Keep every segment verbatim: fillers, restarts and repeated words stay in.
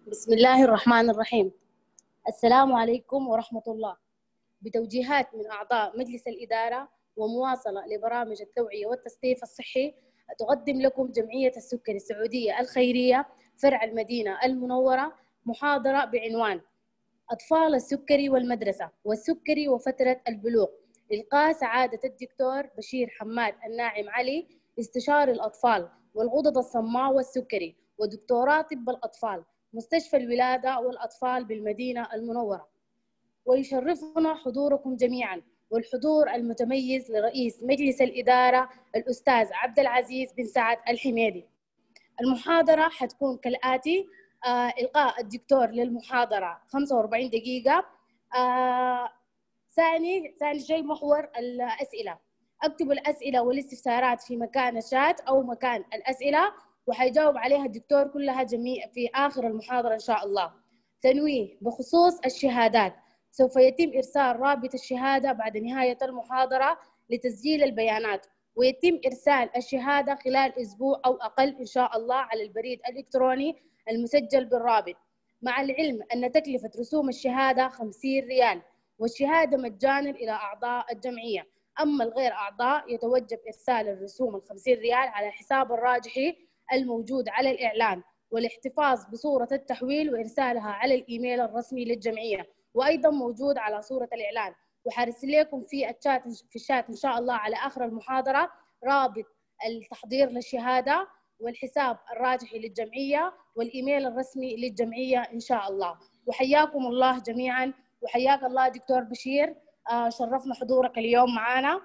بسم الله الرحمن الرحيم. السلام عليكم ورحمة الله. بتوجيهات من أعضاء مجلس الإدارة ومواصلة لبرامج التوعية والتثقيف الصحي، تقدم لكم جمعية السكري السعودية الخيرية فرع المدينة المنورة محاضرة بعنوان أطفال السكري والمدرسة والسكري وفترة البلوغ، إلقاء سعادة الدكتور بشير حماد الناعم علي، استشاري الأطفال والغدد الصماء والسكري ودكتوراه طب الأطفال، مستشفى الولادة والأطفال بالمدينة المنورة. ويشرفنا حضوركم جميعا، والحضور المتميز لرئيس مجلس الإدارة الأستاذ عبد العزيز بن سعد الحميدي. المحاضرة حتكون كالآتي: آه، إلقاء الدكتور للمحاضرة خمسة وأربعين دقيقة. آه، ثاني ثاني شيء محور الأسئلة. اكتبوا الأسئلة والاستفسارات في مكان الشات أو مكان الأسئلة، وحيجاوب عليها الدكتور كلها جميع في آخر المحاضرة إن شاء الله. تنويه بخصوص الشهادات: سوف يتم إرسال رابط الشهادة بعد نهاية المحاضرة لتسجيل البيانات، ويتم إرسال الشهادة خلال أسبوع أو أقل إن شاء الله على البريد الإلكتروني المسجل بالرابط، مع العلم أن تكلفة رسوم الشهادة خمسين ريال، والشهادة مجانا إلى أعضاء الجمعية. أما الغير أعضاء يتوجب إرسال الرسوم الخمسين ريال على حساب الراجحي الموجود على الإعلان، والاحتفاظ بصورة التحويل وإرسالها على الإيميل الرسمي للجمعية، وأيضا موجود على صورة الإعلان. وحارسل لكم في الشات في الشات إن شاء الله على آخر المحاضرة رابط التحضير للشهادة والحساب الراجحي للجمعية والإيميل الرسمي للجمعية إن شاء الله. وحياكم الله جميعا، وحياك الله دكتور بشير، آه شرفنا حضورك اليوم معنا.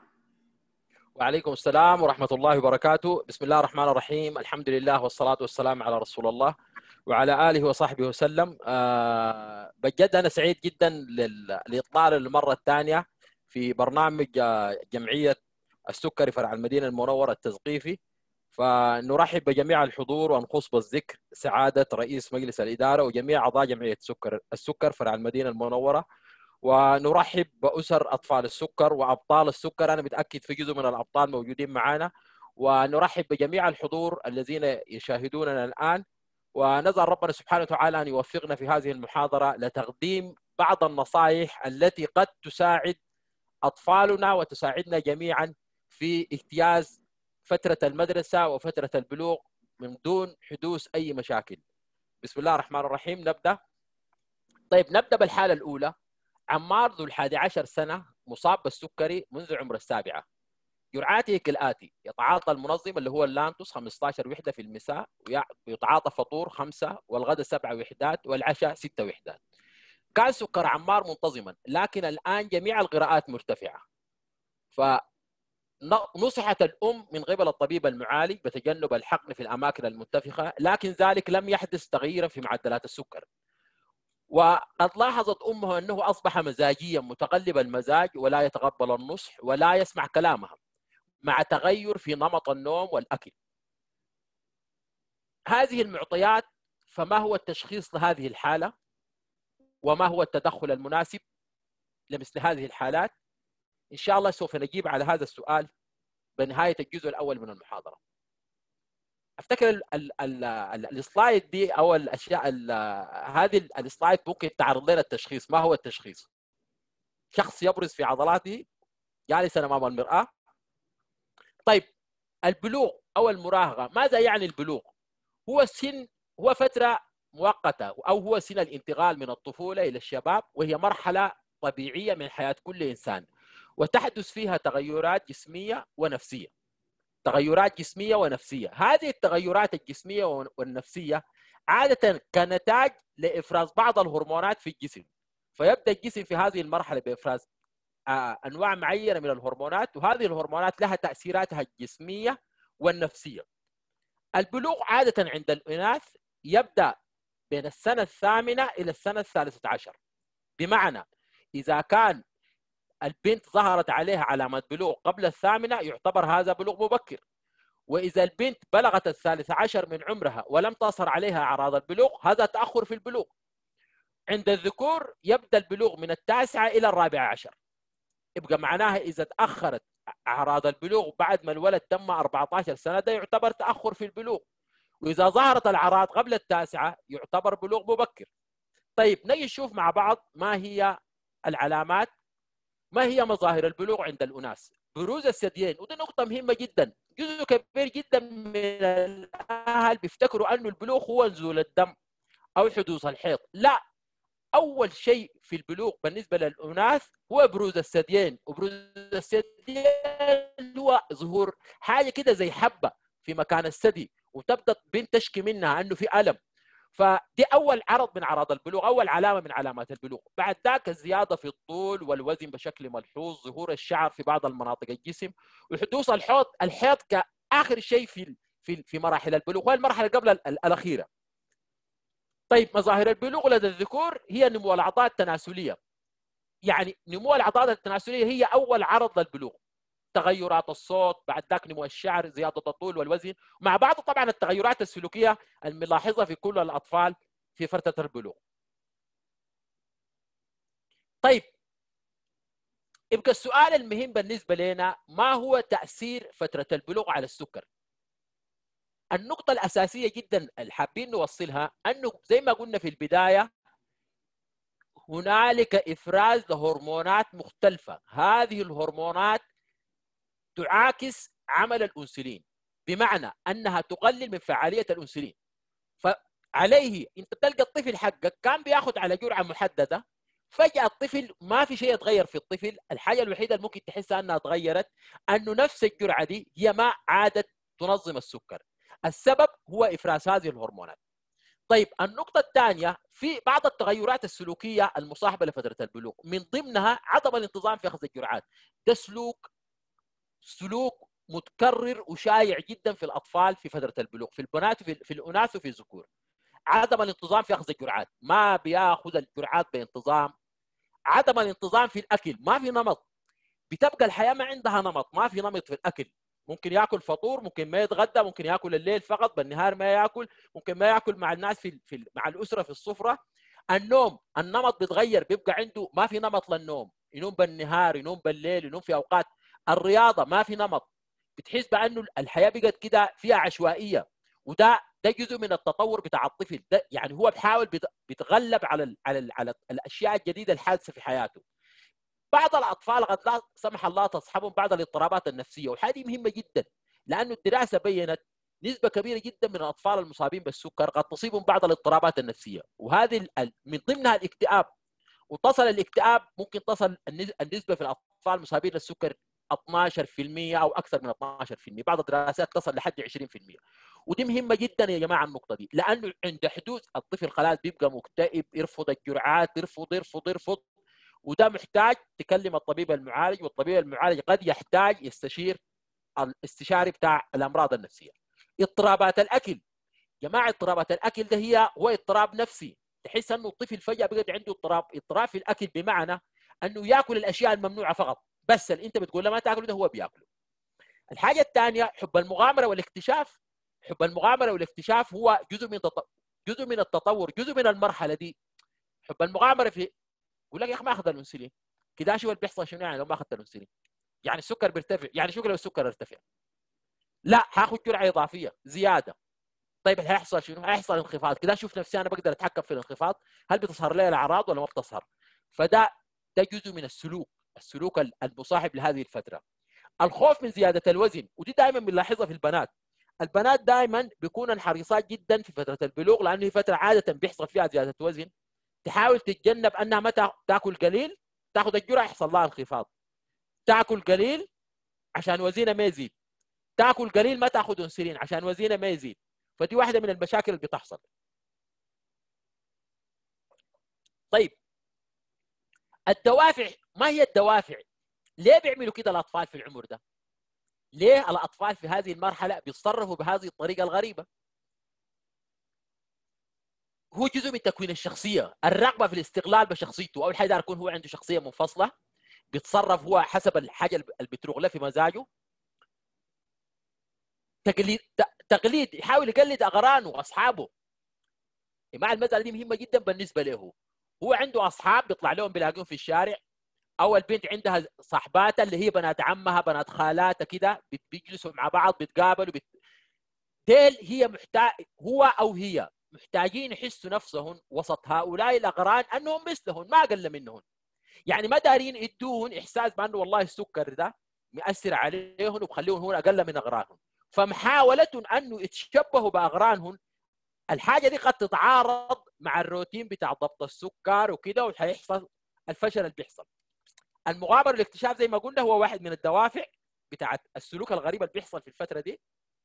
وعليكم السلام ورحمة الله وبركاته. بسم الله الرحمن الرحيم، الحمد لله والصلاة والسلام على رسول الله وعلى آله وصحبه وسلم. آه بجد أنا سعيد جدا للإطلال للمرة الثانية في برنامج جمعية السكري فرع المدينة المنورة التثقيفي، فنرحب بجميع الحضور ونخص بالذكر سعادة رئيس مجلس الإدارة وجميع أعضاء جمعية السكر السكر فرع المدينة المنورة، ونرحب بأسر أطفال السكر وأبطال السكر. أنا متأكد في جزء من الأبطال موجودين معنا، ونرحب بجميع الحضور الذين يشاهدوننا الآن، ونسأل ربنا سبحانه وتعالى أن يوفقنا في هذه المحاضرة لتقديم بعض النصائح التي قد تساعد أطفالنا وتساعدنا جميعا في اجتياز فترة المدرسة وفترة البلوغ من دون حدوث أي مشاكل. بسم الله الرحمن الرحيم، نبدأ. طيب نبدأ بالحالة الأولى. عمار ذو الحادي عشر سنة مصاب بالسكري منذ عمر السابعة. جرعاته كالآتي: يتعاطى المنظم اللي هو اللانتوس خمسة عشر وحدة في المساء، ويتعاطى فطور خمسة، والغداء سبعة وحدات، والعشاء ستة وحدات. كان سكر عمار منتظما، لكن الآن جميع القراءات مرتفعة، فنصحت الأم من قبل الطبيب المعالج بتجنب الحقن في الأماكن المنتفخة، لكن ذلك لم يحدث تغييرا في معدلات السكر. وقد لاحظت أمه أنه أصبح مزاجيا متقلب المزاج، ولا يتقبل النصح ولا يسمع كلامها، مع تغير في نمط النوم والأكل. هذه المعطيات، فما هو التشخيص لهذه الحالة؟ وما هو التدخل المناسب لمثل هذه الحالات؟ إن شاء الله سوف نجيب على هذا السؤال بنهاية الجزء الأول من المحاضرة. افتكر السلايد دي او الاشياء هذه السلايد ممكن تعرض لنا التشخيص. ما هو التشخيص؟ شخص يبرز في عضلاته جالسا امام المرآة. طيب البلوغ او المراهقة، ماذا يعني البلوغ؟ هو سن هو فترة مؤقتة، او هو سن الانتقال من الطفولة الى الشباب، وهي مرحلة طبيعية من حياة كل انسان، وتحدث فيها تغيرات جسمية ونفسية. تغيرات جسمية ونفسية. هذه التغيرات الجسمية والنفسية عادة كنتاج لإفراز بعض الهرمونات في الجسم، فيبدأ الجسم في هذه المرحلة بإفراز أنواع معينة من الهرمونات، وهذه الهرمونات لها تأثيراتها الجسمية والنفسية. البلوغ عادة عند الإناث يبدأ بين السنة الثامنة إلى السنة الثالثة عشر، بمعنى إذا كان البنت ظهرت عليها علامات بلوغ قبل الثامنة يعتبر هذا بلوغ مبكر، وإذا البنت بلغت الثالثة عشر من عمرها ولم تظهر عليها أعراض البلوغ هذا تأخر في البلوغ. عند الذكور يبدأ البلوغ من التاسعة إلى الرابعة عشر، يبقى معناها إذا تأخرت أعراض البلوغ بعد ما الولد تم أربعة عشر سنة ده يعتبر تأخر في البلوغ. وإذا ظهرت الأعراض قبل التاسعة يعتبر بلوغ مبكر. طيب نجي نشوف مع بعض ما هي العلامات، ما هي مظاهر البلوغ عند الأناس. بروز الثديين، ودي نقطة مهمة جدا. جزء كبير جدا من الأهل بيفتكروا أنه البلوغ هو نزول الدم أو حدوث الحيض. لا، أول شيء في البلوغ بالنسبة للأناس هو بروز الثديين، وبروز الثديين هو ظهور حاجة كده زي حبة في مكان الثدي، وتبدأ بنت تشكي منها أنه في ألم. فدي أول عرض من أعراض البلوغ، أول علامة من علامات البلوغ. بعد ذاك الزيادة في الطول والوزن بشكل ملحوظ، ظهور الشعر في بعض المناطق الجسم، وحدوث الحيض. الحيض كآخر شيء في في في مراحل البلوغ، وهي المرحلة قبل الأخيرة. طيب مظاهر البلوغ لدى الذكور هي نمو الأعضاء التناسلية. يعني نمو الأعضاء التناسلية هي أول عرض للبلوغ. تغيرات الصوت، بعد ذاك نمو الشعر، زيادة الطول والوزن، مع بعض طبعا التغيرات السلوكية الملاحظة في كل الأطفال في فترة البلوغ. طيب يبقى السؤال المهم بالنسبة لنا، ما هو تأثير فترة البلوغ على السكر؟ النقطة الأساسية جدا اللي حابين نوصلها أنه زي ما قلنا في البداية، هنالك إفراز لهرمونات مختلفة. هذه الهرمونات تعاكس عمل الأنسولين، بمعنى أنها تقلل من فعالية الأنسولين. فعليه أنت تلقى الطفل حقك كان بياخد على جرعة محددة، فجأة الطفل ما في شيء يتغير في الطفل. الحاجة الوحيدة اللي ممكن تحسها أنها تغيرت أنه نفس الجرعة دي هي ما عادت تنظم السكر. السبب هو إفراز هذه الهرمونات. طيب النقطة الثانية، في بعض التغيرات السلوكية المصاحبة لفترة البلوغ، من ضمنها عدم الانتظام في أخذ الجرعات. ده سلوك سلوك متكرر وشائع جدا في الأطفال في فترة البلوغ، في البنات وفي في الأناث وفي الذكور. عدم الانتظام في أخذ الجرعات، ما بياخذ الجرعات بانتظام. عدم الانتظام في الأكل، ما في نمط. بتبقى الحياة ما عندها نمط، ما في نمط في الأكل. ممكن ياكل فطور، ممكن ما يتغدى، ممكن ياكل الليل فقط، بالنهار ما ياكل، ممكن ما ياكل مع الناس في, في مع الاسره في السفره. النوم، النمط بيتغير، بيبقى عنده ما في نمط للنوم، ينوم بالنهار، ينوم بالليل، ينوم في اوقات. الرياضه ما في نمط، بتحس بانه الحياه بقت كده فيها عشوائيه. وده ده جزء من التطور بتاع الطفل ده. يعني هو بيحاول بيتغلب على ال على ال على الاشياء الجديده الحادثه في حياته. بعض الاطفال قد لا سمح الله تصحبهم بعض الاضطرابات النفسيه، وهذه مهمه جدا، لانه الدراسه بينت نسبه كبيره جدا من الاطفال المصابين بالسكر قد تصيبهم بعض الاضطرابات النفسيه، وهذه من ضمنها الاكتئاب. وتصل الاكتئاب ممكن تصل النسبه في الاطفال المصابين بالسكر اثناشر بالمئة او اكثر من اثناشر بالمئة، بعض الدراسات تصل لحد عشرين بالمئة. ودي مهمه جدا يا جماعه النقطه دي، لانه عند حدوث الطفل خلاص بيبقى مكتئب، يرفض الجرعات، يرفض يرفض يرفض، وده محتاج تكلم الطبيب المعالج، والطبيب المعالج قد يحتاج يستشير الاستشاري بتاع الامراض النفسيه. اضطرابات الاكل، جماعه اضطرابات الاكل ده هي هو اضطراب نفسي. تحس انه الطفل فجاه بقى عنده اضطراب اضطراب في الاكل، بمعنى انه ياكل الاشياء الممنوعه فقط، بس اللي انت بتقول له ما تاكله ده هو بياكله. الحاجه الثانيه حب المغامره والاكتشاف. حب المغامره والاكتشاف هو جزء من تط... جزء من التطور، جزء من المرحله دي. حب المغامره في يقول لك يا اخي ما اخذ الانسولين كده، شو اللي بيحصل شنو يعني لو ما اخذت الانسولين؟ يعني السكر بيرتفع، يعني شو لو السكر ارتفع؟ لا، هاخذ جرعه اضافيه زياده. طيب اللي هيحصل شنو؟ هيحصل انخفاض كده، اشوف نفسي انا بقدر اتحكم في الانخفاض، هل بتظهر لي الاعراض ولا ما بتظهر؟ فده ده جزء من السلوك السلوك المصاحب لهذه الفتره. الخوف من زياده الوزن، ودي دائما بنلاحظها في البنات. البنات دائما بيكونوا حريصات جدا في فتره البلوغ، لانه هي فتره عاده بيحصل فيها زياده وزن. تحاول تتجنب انها متى تاكل قليل تاخذ الجرعه يحصل لها انخفاض، تاكل قليل عشان وزنها ما يزيد، تاكل قليل ما تاخذ انسولين عشان وزنها ما يزيد. فدي واحده من المشاكل اللي بتحصل. طيب الدوافع، ما هي الدوافع؟ ليه بيعملوا كده الاطفال في العمر ده؟ ليه الاطفال في هذه المرحله بيتصرفوا بهذه الطريقه الغريبه؟ هو جزء من تكوين الشخصيه، الرغبه في الاستقلال بشخصيته. اول حاجه يكون هو عنده شخصيه منفصله، بيتصرف هو حسب الحاجه اللي بتروغ له في مزاجه. تقليد تقليد يحاول يقلد اقرانه واصحابه. مع المساله دي مهمه جدا بالنسبه له. هو عنده اصحاب بيطلع لهم بيلاقيهم في الشارع، او البنت عندها صاحباتها اللي هي بنات عمها بنات خالاتها كده، بيجلسوا مع بعض، بيتقابلوا بت... ديل هي محتاج هو او هي محتاجين يحسوا نفسهم وسط هؤلاء الاقران انهم مثلهم ما اقل منهم. يعني ما دارين يدوهم احساس بانه والله السكر ده مؤثر عليهم وبخليهم هون اقل من اغرانهم، فمحاولتهم انه يتشبهوا باغرانهم الحاجه دي قد تتعارض مع الروتين بتاع ضبط السكر وكده، وحيحصل الفشل اللي بيحصل. المغامره والاكتشاف زي ما قلنا هو واحد من الدوافع بتاعت السلوك الغريب اللي بيحصل في الفتره دي.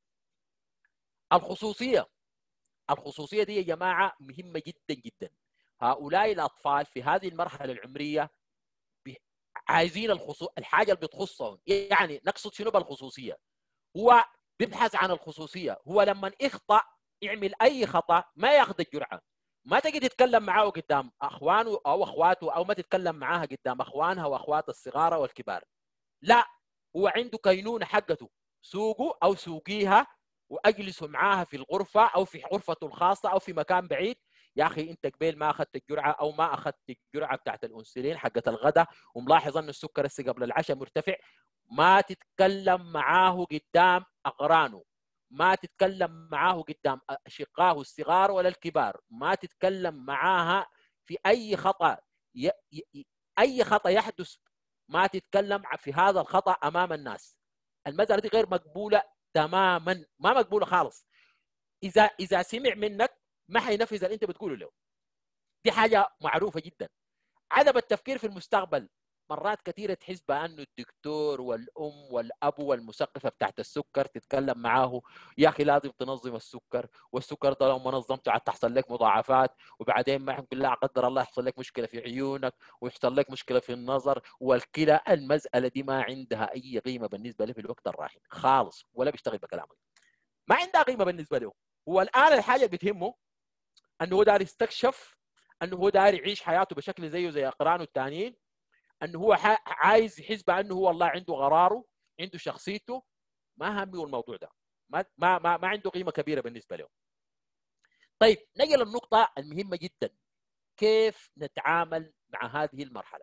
الخصوصيه الخصوصيه دي يا جماعه مهمه جدا جدا. هؤلاء الاطفال في هذه المرحله العمريه عايزين الخصوص الحاجه اللي بتخصهم. يعني نقصد شنو بالخصوصيه؟ هو بيبحث عن الخصوصيه. هو لما يخطأ يعمل اي خطأ ما ياخذ الجرعه، ما تجي تتكلم معاه قدام اخوانه او اخواته، او ما تتكلم معاها قدام اخوانها واخواتها الصغار والكبار. لا، هو عنده كينونه حقته، سوقه او سوقيها واجلسوا معاها في الغرفه او في غرفته الخاصه او في مكان بعيد. يا اخي انت قبل ما اخذت الجرعه او ما اخذت الجرعه بتاعت الانسولين حقت الغداء وملاحظ ان السكر هسه قبل العشاء مرتفع، ما تتكلم معاه قدام اقرانه، ما تتكلم معاه قدام اشقائه الصغار ولا الكبار، ما تتكلم معاها في اي خطا ي... ي... اي خطا يحدث ما تتكلم في هذا الخطا امام الناس. المساله دي غير مقبوله تماما، ما مقبوله خالص. اذا اذا سمع منك ما حينفذ اللي انت بتقوله له. دي حاجه معروفه جدا. عدم التفكير في المستقبل، مرات كثيره تحس بانه الدكتور والام والاب والمثقفه بتاعت السكر تتكلم معاه يا اخي لازم تنظم السكر، والسكر ده لو ما نظمته حتحصل لك مضاعفات، وبعدين ما يمكن لا قدر الله يحصل لك مشكله في عيونك ويحصل لك مشكله في النظر والكلى. المساله دي ما عندها اي قيمه بالنسبه له في الوقت الراهن خالص، ولا بيشتغل بكلامك، ما عندها قيمه بالنسبه له. هو الان الحاجه اللي بتهمه انه هو داير يستكشف، انه هو داير يعيش حياته بشكل زيه زي اقرانه الثانيين، انه هو عايز يحس بانه هو والله عنده قراره، عنده شخصيته، ما همه الموضوع ده، ما ما ما, ما عنده قيمه كبيره بالنسبه له. طيب نجي للنقطه المهمه جدا، كيف نتعامل مع هذه المرحله؟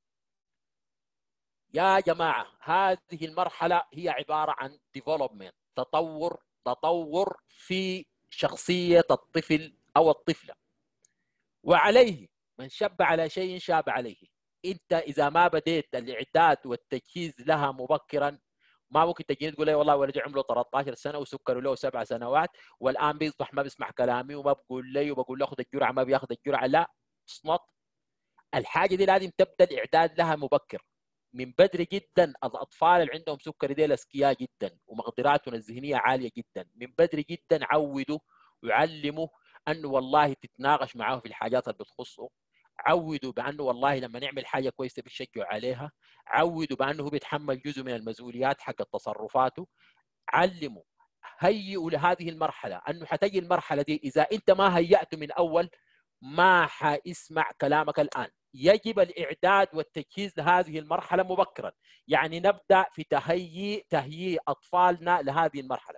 يا جماعه هذه المرحله هي عباره عن development، تطور تطور في شخصيه الطفل او الطفله، وعليه من شب على شيء شاب عليه. انت اذا ما بديت الاعداد والتجهيز لها مبكرا ما ممكن تجي تقول لي والله ولدي عمره ثلاث عشرة سنه وسكره له سبع سنوات والان بيصبح ما بيسمع كلامي وما بقول لي وبقول له خذ الجرعه ما بياخذ الجرعه. لا، اصمت. الحاجه دي لازم تبدا الاعداد لها مبكر من بدري جدا. الاطفال اللي عندهم سكري دي اذكياء جدا ومقدراتهم الذهنيه عاليه جدا، من بدري جدا عودوا وعلموا انه والله تتناقش معاه في الحاجات اللي بتخصه، عودوا بانه والله لما نعمل حاجه كويسه بيشجعوا عليها، عودوا بانه هو بيتحمل جزء من المسؤوليات حق تصرفاته، علموا، هيئوا لهذه المرحله انه حتجي المرحله دي اذا انت ما هيأته من اول ما حيسمع كلامك الان. يجب الاعداد والتجهيز لهذه المرحله مبكرا، يعني نبدا في تهيئ تهيئ اطفالنا لهذه المرحله.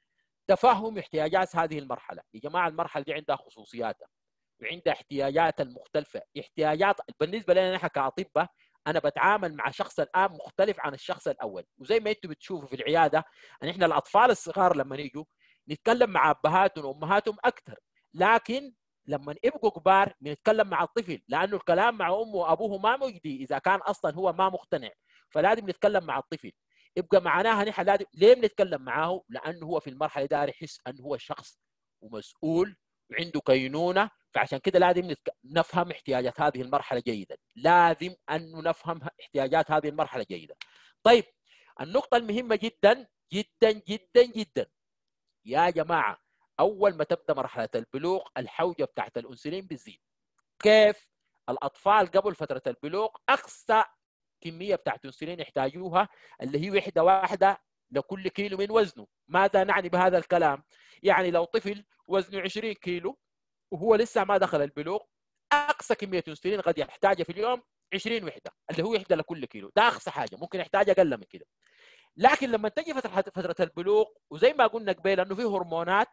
تفهم احتياجات هذه المرحله. يا جماعه المرحله دي عندها خصوصياتها وعندها احتياجات المختلفه، احتياجات بالنسبه لنا نحن كاطباء. انا بتعامل مع شخص الان مختلف عن الشخص الاول، وزي ما انتم بتشوفوا في العياده ان احنا الاطفال الصغار لما يجوا نتكلم مع ابهاتهم وامهاتهم اكثر، لكن لما يبقوا كبار بنتكلم مع الطفل، لانه الكلام مع امه وابوه ما مجدي اذا كان اصلا هو ما مقتنع، فلازم نتكلم مع الطفل. يبقى معناها نحن لازم ليه بنتكلم معاه؟ لانه هو في المرحله دي يحس انه هو شخص ومسؤول وعنده كينونه، فعشان كده لازم نفهم احتياجات هذه المرحله جيدا، لازم ان نفهم احتياجات هذه المرحله جيدا. طيب النقطه المهمه جدا جدا جدا جدا يا جماعه، اول ما تبدا مرحله البلوغ الحوجه بتاعت الانسولين بتزيد. كيف؟ الاطفال قبل فتره البلوغ اقصى كميه بتاعت انسولين يحتاجوها اللي هي وحده واحده لكل كيلو من وزنه. ماذا نعني بهذا الكلام؟ يعني لو طفل وزنه عشرين كيلو وهو لسه ما دخل البلوغ، اقصى كميه انسولين قد يحتاجها في اليوم عشرين وحده، اللي هو وحده لكل كيلو، ده اقصى حاجه، ممكن يحتاج اقل من كده. لكن لما تجي فتره فتره البلوغ وزي ما قلنا قبل انه في هرمونات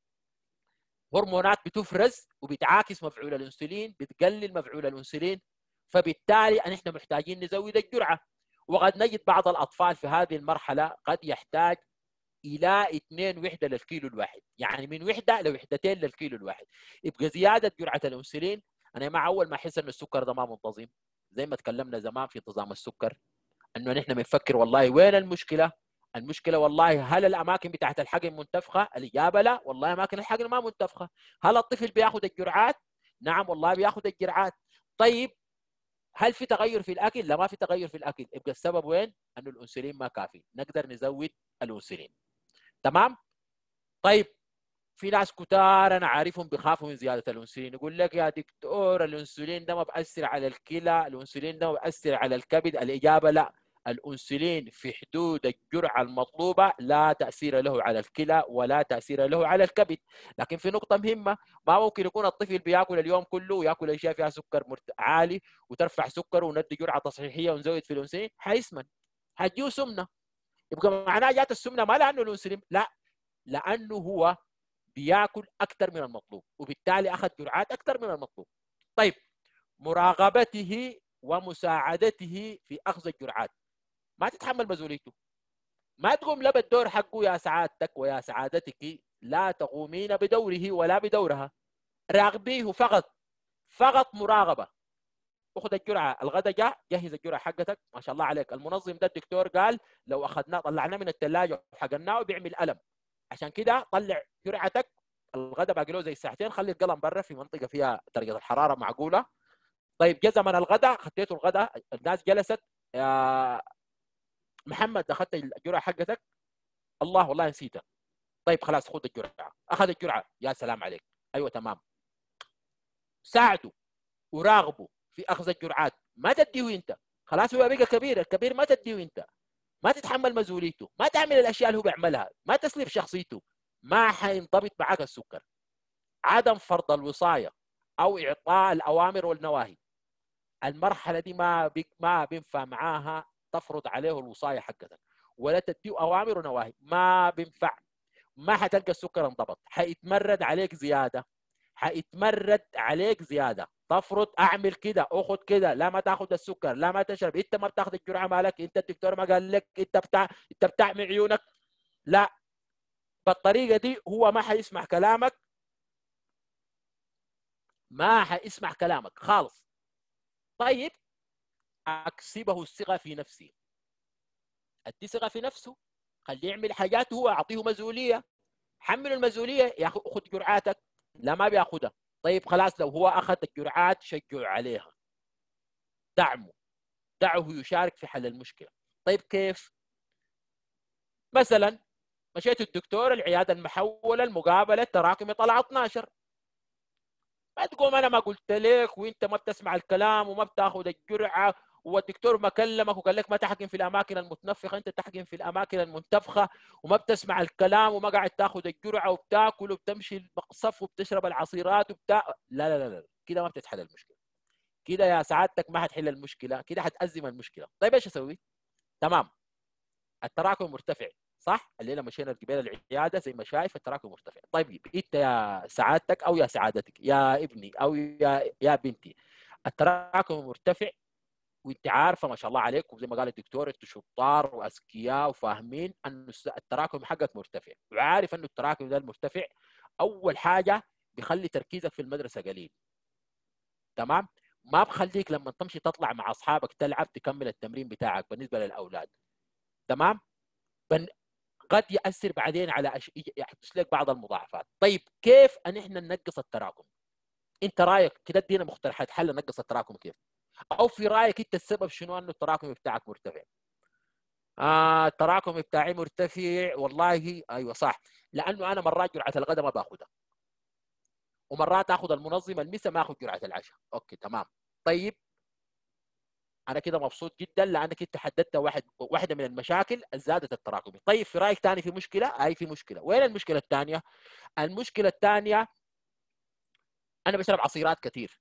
هرمونات بتفرز وبتعاكس مفعول الانسولين، بتقلل مفعول الانسولين، فبالتالي نحن محتاجين نزود الجرعه. وقد نجد بعض الاطفال في هذه المرحله قد يحتاج الى اثنين وحده للكيلو الواحد، يعني من وحده لوحدتين للكيلو الواحد. يبقى زياده جرعه الانسولين، انا مع اول ما احس ان السكر ده ما منتظم، زي ما تكلمنا زمان في انتظام السكر، انه نحن بنفكر والله وين المشكله؟ المشكله والله هل الاماكن بتاعت الحقن منتفخه؟ الاجابه لا، والله اماكن الحقن ما منتفخه. هل الطفل بياخذ الجرعات؟ نعم والله بياخذ الجرعات. طيب هل في تغير في الاكل؟ لا، ما في تغير في الاكل. يبقى السبب وين؟ انه الانسولين ما كافي، نقدر نزود الانسولين. تمام؟ طيب في ناس كتار انا عارفهم بيخافوا من زياده الانسولين، يقول لك يا دكتور الانسولين ده ما بأثر على الكلى، الانسولين ده ما بأثر على الكبد. الاجابه لا، الانسولين في حدود الجرعه المطلوبه لا تاثير له على الكلى ولا تاثير له على الكبد. لكن في نقطه مهمه، ما ممكن يكون الطفل بياكل اليوم كله وياكل اشياء فيها سكر عالي وترفع سكره وندي جرعه تصحيحيه ونزود في الانسولين، حيسمن، حتجيه سمنه. يبقى معناه جات السمنه ما لانه الانسولين، لا، لانه هو بياكل اكثر من المطلوب وبالتالي اخذ جرعات اكثر من المطلوب. طيب مراقبته ومساعدته في اخذ الجرعات، ما تتحمل مسؤوليته، ما تقوم لا بالدور حقه يا سعادتك ويا سعادتك، لا تقومين بدوره ولا بدورها، راقبيه فقط، فقط مراقبه. اخذ الجرعه، الغداء جاء جهز الجرعه حقتك، ما شاء الله عليك. المنظم ده الدكتور قال لو اخذناه طلعناه من الثلاجه وحقناه بيعمل الم، عشان كده طلع جرعتك. الغداء باقي له زي ساعتين، خلي القلم برا في منطقه فيها درجه الحراره معقوله. طيب جا زمن الغداء، خديته الغداء، الناس جلست، يا محمد اخذت الجرعه حقتك؟ الله والله نسيتها. طيب خلاص خذ الجرعه، اخذ الجرعه، يا سلام عليك، ايوه تمام. ساعده وراقبه في اخذ الجرعات، ما تديه انت، خلاص هو بقى كبير، الكبير ما تديه انت، ما تتحمل مسؤوليته، ما تعمل الاشياء اللي هو بيعملها، ما تسلب شخصيته، ما حينضبط معك السكر. عدم فرض الوصايه او اعطاء الاوامر والنواهي، المرحله دي ما بي ما بينفع معاها تفرض عليه الوصايه حقتك ولا تديه اوامر ونواهي، ما بينفع. ما حتلقى السكر انضبط، حيتمرد عليك زياده، حيتمرد عليك زياده. تفرض اعمل كده، اخذ كده، لا ما تاخذ السكر، لا ما تشرب، انت ما بتاخذ الجرعه مالك، انت الدكتور ما قال لك، انت بتاع انت بتعمي عيونك، لا. بالطريقه دي هو ما حيسمع كلامك، ما حيسمع كلامك خالص. طيب اكسبه الثقه في نفسه، ادي ثقه في نفسه، خليه يعمل حاجات، هو اعطيه مسؤوليه، حمله المسؤوليه، يا اخي خذ جرعاتك، لا ما بياخذها. طيب خلاص لو هو اخذ الجرعات شجعه عليها، دعمه، دعه يشارك في حل المشكله. طيب كيف؟ مثلا مشيت الدكتور العياده المحوله المقابله التراكمي طلع اثناشر، ما تقوم انا ما قلت لك وانت ما بتسمع الكلام وما بتاخذ الجرعه، والدكتور ما كلمك وقال لك ما تحقن في الاماكن المتنفخه، انت تحقن في الاماكن المنتفخه وما بتسمع الكلام وما قاعد تاخذ الجرعه وبتاكل وبتمشي المقصف وبتشرب العصيرات وبتاع، لا لا لا لا، كده ما بتتحل المشكله، كده يا سعادتك ما حتحل المشكله، كده حتأزم المشكله. طيب ايش اسوي؟ تمام، التراكم مرتفع، صح؟ الليله مشينا قبل العياده زي ما شايف التراكم مرتفع. طيب انت يا سعادتك او يا سعادتك يا ابني او يا يا بنتي، التراكم مرتفع وانت عارفه ما شاء الله عليكم زي ما قال الدكتور انتم شطار واذكياء وفاهمين ان التراكم حقك مرتفع، وعارف انه التراكم ده المرتفع اول حاجه بيخلي تركيزك في المدرسه قليل. تمام؟ ما بخليك لما تمشي تطلع مع اصحابك تلعب تكمل التمرين بتاعك بالنسبه للاولاد. تمام؟ بن... قد ياثر بعدين على أش... يحدث لك بعض المضاعفات. طيب كيف ان احنا ننقص التراكم؟ انت رايك كده ادينا مقترحات حل ننقص التراكم كيف؟ او في رايك انت السبب شنو انه التراكم بتاعك مرتفع؟ آه التراكم بتاعي مرتفع والله ايوه صح، لانه انا مرات جرعه الغداء ما باخذها ومرات اخذ المنظم المسا ما اخذ جرعه العشاء. اوكي تمام. طيب انا كده مبسوط جدا لانك انت حددت واحد واحده من المشاكل زادت التراكمي. طيب في رايك ثاني في مشكله؟ اي في مشكله. وين المشكله الثانيه؟ المشكله الثانيه انا بشرب عصيرات كثير،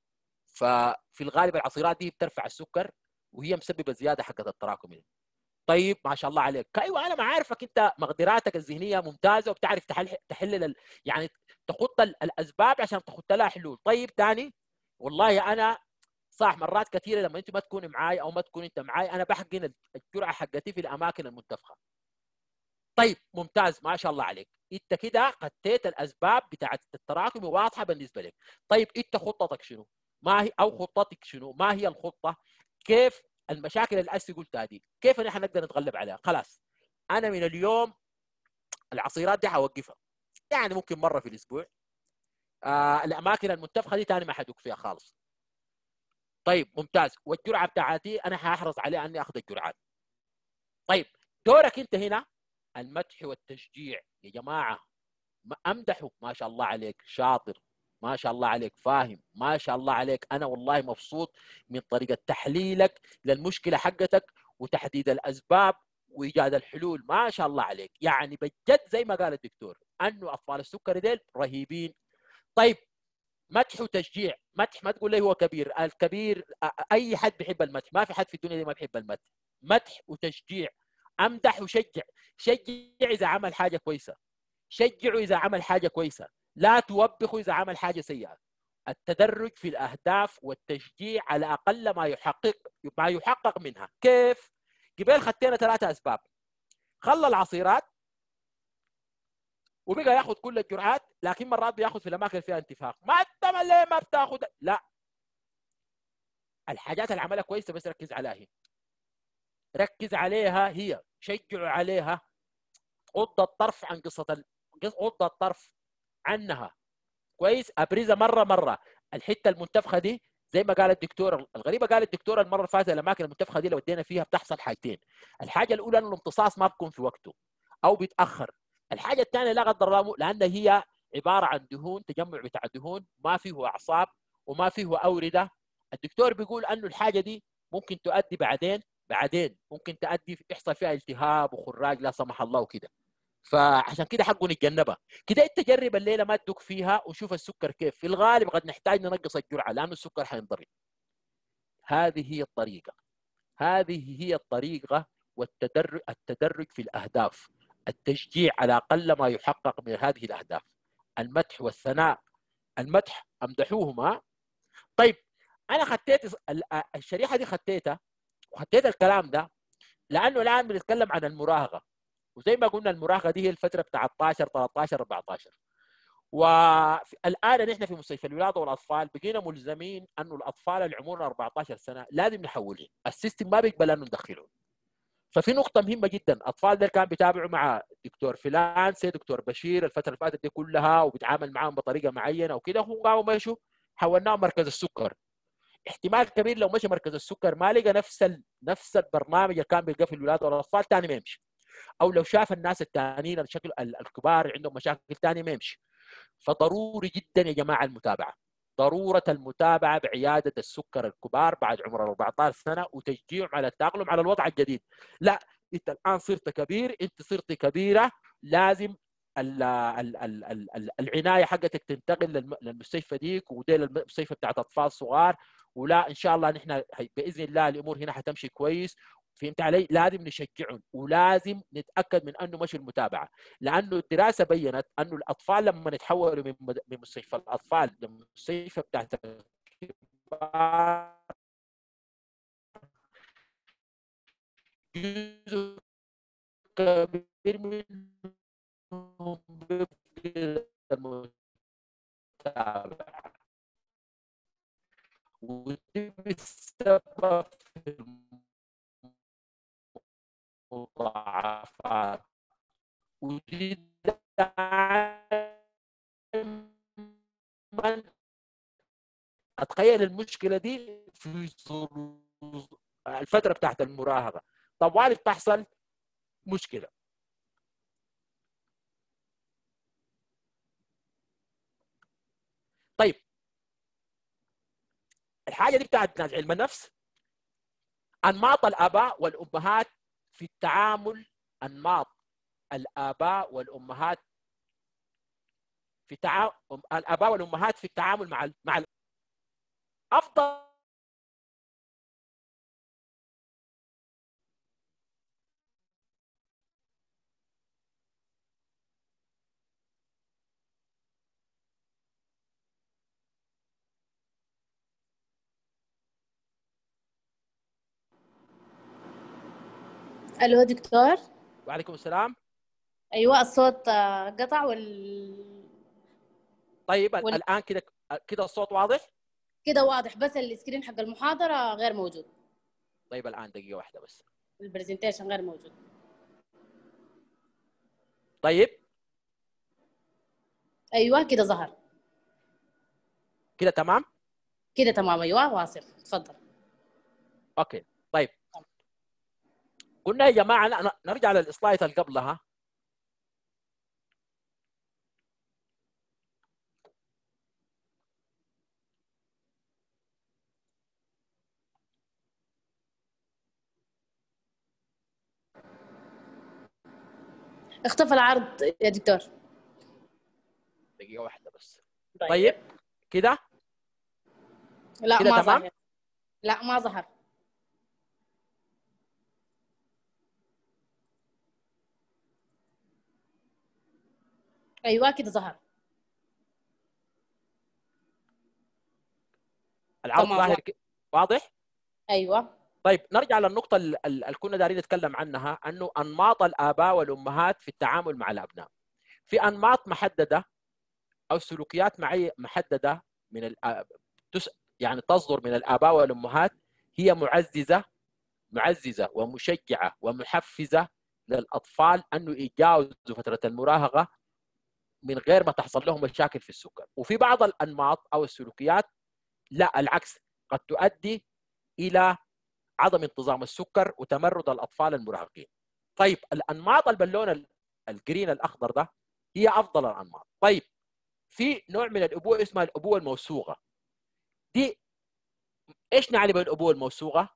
ففي الغالب العصيرات دي بترفع السكر وهي مسببه زياده حقت التراكمي. طيب ما شاء الله عليك، ايوه انا ما عارفك انت مقدراتك الذهنيه ممتازه وبتعرف تحل تحل يعني تخط الاسباب عشان تخط لها حلول. طيب ثاني والله انا صح مرات كثيره لما انت ما تكون معاي او ما تكون انت معاي انا بحقن الجرعه حقتي في الاماكن المنتفخه. طيب ممتاز، ما شاء الله عليك، انت كده خطيت الاسباب بتاعت التراكم واضحه بالنسبه لك. طيب انت خطتك شنو؟ ما هي او خطتك شنو؟ ما هي الخطه؟ كيف المشاكل اللي أسي قلتها دي كيف نحن نقدر نتغلب عليها؟ خلاص انا من اليوم العصيرات دي حوقفها، يعني ممكن مره في الاسبوع. آه الاماكن المنتفخه دي تاني ما حدوق فيها خالص. طيب ممتاز، والجرعه بتاعتي انا حاحرص عليها اني اخذ الجرعات. طيب دورك انت هنا المدح والتشجيع يا جماعه. امدحه، ما شاء الله عليك شاطر، ما شاء الله عليك فاهم، ما شاء الله عليك، انا والله مبسوط من طريقه تحليلك للمشكله حقتك وتحديد الاسباب وايجاد الحلول، ما شاء الله عليك، يعني بجد زي ما قال الدكتور انه اطفال السكري ديل رهيبين. طيب مدح وتشجيع، مدح ما تقول لي هو كبير، الكبير اي حد بيحب المدح، ما في حد في الدنيا دي ما بيحب المدح. مدح وتشجيع، امدح وشجع، شجع اذا عمل حاجه كويسه، شجعه اذا عمل حاجه كويسه، لا توبخه اذا عمل حاجه سيئه. التدرج في الاهداف والتشجيع على اقل ما يحقق ما يحقق منها. كيف؟ قبل خدتنا ثلاثه اسباب، خلى العصيرات وبقى ياخذ كل الجرعات، لكن مرات بياخذ في الاماكن فيها انتفاخ، ما انت ليه ما بتاخذ؟ لا، الحاجات اللي عملها كويسه بس ركز عليها هي. ركز عليها هي، شجعوا عليها، غض الطرف عن قصه ال... غض الطرف عنها كويس، ابرزها مره مره. الحته المنتفخه دي زي ما قال الدكتور، الغريبه قال الدكتور المره اللي فاتت الاماكن المنتفخه دي لو ادينا فيها بتحصل حاجتين. الحاجه الاولى انه الامتصاص ما بيكون في وقته او بيتاخر. الحاجه الثانيه لا قدر الله لان هي عباره عن دهون، تجمع بتاع دهون، ما فيه اعصاب وما فيه اورده. الدكتور بيقول انه الحاجه دي ممكن تؤدي بعدين بعدين ممكن تؤدي يحصل فيها التهاب وخراج لا سمح الله وكده. فعشان كده حقه نتجنبها. كده انت جرب الليله ما تدق فيها وشوف السكر كيف، في الغالب قد نحتاج ننقص الجرعه لانه السكر حينضرب. هذه هي الطريقه، هذه هي الطريقه. والتدرج التدرج في الاهداف، التشجيع على اقل ما يحقق من هذه الاهداف، المدح والثناء. المدح امدحوهما. طيب انا خطيت الشريحه دي، خطيتها وخطيت الكلام ده لانه الان بنتكلم عن المراهقه، وزي ما قلنا المراهقه دي هي الفتره بتاع اثناشر ثلاثة عشر أربعة عشر. والان نحن في مستشفى الولاده والاطفال بقينا ملزمين انه الاطفال اللي عمرهم أربعة عشر سنه لازم نحولهم، السيستم ما بيقبل انه ندخلهم. ففي نقطه مهمه جدا، الاطفال ده كان بيتابعوا مع دكتور فلان سي دكتور بشير الفتره اللي فاتت دي كلها وبيتعامل معاهم بطريقه معينه وكده، هم قاموا مشوا حولناهم مركز السكر. احتمال كبير لو مشى مركز السكر ما لقى نفس ال... نفس البرنامج اللي كان بيلقاه في الولاده والاطفال ثاني ما يمشي، او لو شاف الناس الثانيين الشكل الكبار عندهم مشاكل ثانيه ما يمشي. فضروري جدا يا جماعه المتابعه، ضروره المتابعه بعياده السكر الكبار بعد عمر أربعة عشر سنه وتشجيعهم على التاقلم على الوضع الجديد. لا انت الان صرت كبير، انت صرت كبيره، لازم ال ال ال ال العنايه حقتك تنتقل للمستشفى ديك، ودي المستشفى بتاعت اطفال صغار. ولا ان شاء الله نحن باذن الله الامور هنا حتمشي كويس. فهمت علي؟ لازم نشجعهم ولازم نتاكد من انه مش المتابعه، لانه الدراسه بينت انه الاطفال لما يتحولوا من من مستشفى الاطفال للمستشفى بتاعت الكبار جزء كبير منهم بيفقد المتابعه، ودي بتسبب في المضاعفات، ودي دائما اتخيل المشكله دي في الفتره بتاعت المراهقه طوال بتحصل مشكله. طيب الحاجه دي بتاعت ناس علم النفس، انماط الاباء والامهات في التعامل، انماط الاباء والامهات في تعامل الاباء والامهات في التعامل مع ال... مع ال... افضل الو دكتور. وعليكم السلام. ايوه الصوت آه، قطع وال طيب وال الان كده كده الصوت واضح؟ كده واضح، بس السكرين حق المحاضره غير موجود. طيب الان دقيقه واحده بس. البرزنتيشن غير موجود. طيب ايوه كده ظهر. كده تمام. كده تمام. ايوه واصل، تفضل. اوكي طيب، قلنا يا جماعه ن- نرجع للسلايد اللي قبلها. اختفى العرض يا دكتور. دقيقه واحده بس. طيب. طيب كده لا كده ما تمام. ظاهر. لا ما ظهر. ايوه كده ظهر. العرض تمام ظاهر واضح. ك- واضح. ايوه. طيب نرجع للنقطه اللي اللي كنا دارين نتكلم عنها، انه انماط الاباء والامهات في التعامل مع الابناء. في انماط محدده او سلوكيات معي محدده من الآ... تس... يعني تصدر من الاباء والامهات، هي معززه معززه ومشجعه ومحفزه للاطفال انه يتجاوزوا فتره المراهقه من غير ما تحصل لهم مشاكل في السكر. وفي بعض الانماط او السلوكيات لا، العكس، قد تؤدي الى عدم انتظام السكر وتمرد الاطفال المراهقين. طيب الانماط البالون الجرين الاخضر ده هي افضل الانماط. طيب في نوع من الابوه اسمها الابوه الموسوغه. دي ايش نعني بالابوه الموسوغه؟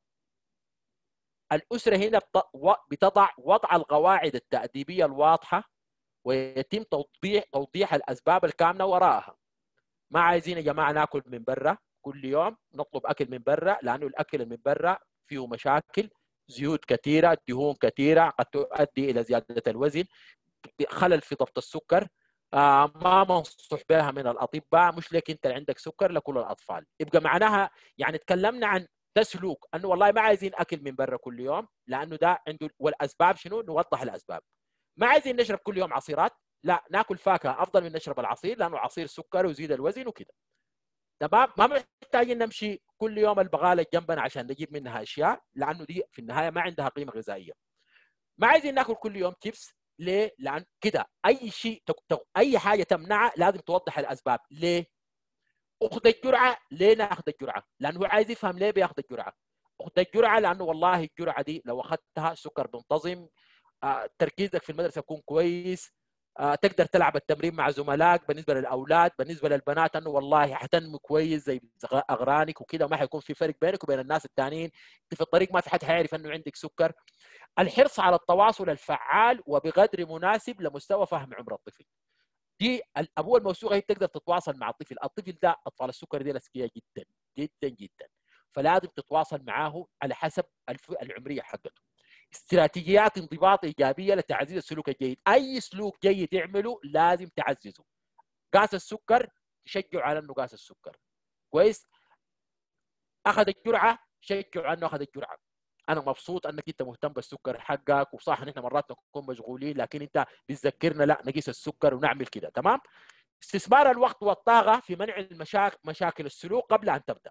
الاسره هنا بتضع وضع القواعد التاديبيه الواضحه، ويتم توضيح توضيح الاسباب الكامنه وراءها. ما عايزين يا جماعه ناكل من برا كل يوم، نطلب اكل من برا، لانه الاكل من برا فيه مشاكل، زيوت كثيره، دهون كثيره، قد تؤدي الى زياده الوزن، خلل في ضبط السكر. آه ما منصح بها من الاطباء، مش لك انت اللي عندك سكر، لكل الاطفال. يبقى معناها يعني تكلمنا عن ده سلوك، انه والله ما عايزين اكل من برا كل يوم، لانه ده عنده. والاسباب شنو؟ نوضح الاسباب. ما عايزين نشرب كل يوم عصيرات، لا ناكل فاكهه افضل من نشرب العصير، لانه عصير سكر ويزيد الوزن وكده. تمام. ما محتاجين نمشي كل يوم البغاله جنبنا عشان نجيب منها اشياء، لانه دي في النهايه ما عندها قيمه غذائيه. ما عايزين ناكل كل يوم تشيبس، ليه؟ لان كده اي شيء اي حاجه تمنعها لازم توضح الاسباب. ليه؟ اخذ الجرعه، ليه ناخذ الجرعه؟ لانه هو عايز يفهم ليه بياخذ الجرعه. اخذ الجرعه لانه والله الجرعه دي لو اخذتها السكر بينتظم، آه، تركيزك في المدرسه يكون كويس، آه، تقدر تلعب التمرين مع زملائك. بالنسبه للاولاد، بالنسبه للبنات، انه والله حتنمو كويس زي اغرانك وكده، ما حيكون في فرق بينك وبين الناس الثانيين. انت في الطريق ما في حد حيعرف انه عندك سكر. الحرص على التواصل الفعال وبقدر مناسب لمستوى فهم عمر الطفل. دي الابوه الموسوعه هي بتقدر تتواصل مع الطفل. الطفل ده اطفال السكر دي اذكياء جدا جدا جدا، فلازم تتواصل معاه على حسب الفئه العمريه حقته. استراتيجيات انضباط ايجابيه لتعزيز السلوك الجيد. اي سلوك جيد يعمله لازم تعززه. قاس السكر تشجعه على انه قاس السكر كويس. اخذ الجرعه شجعه انه اخذ الجرعه. انا مبسوط انك انت مهتم بالسكر حقك، وصح نحن مرات نكون مشغولين، لكن انت بتذكرنا لا نقيس السكر ونعمل كده. تمام. استثمار الوقت والطاقه في منع المشاكل مشاكل السلوك قبل ان تبدا.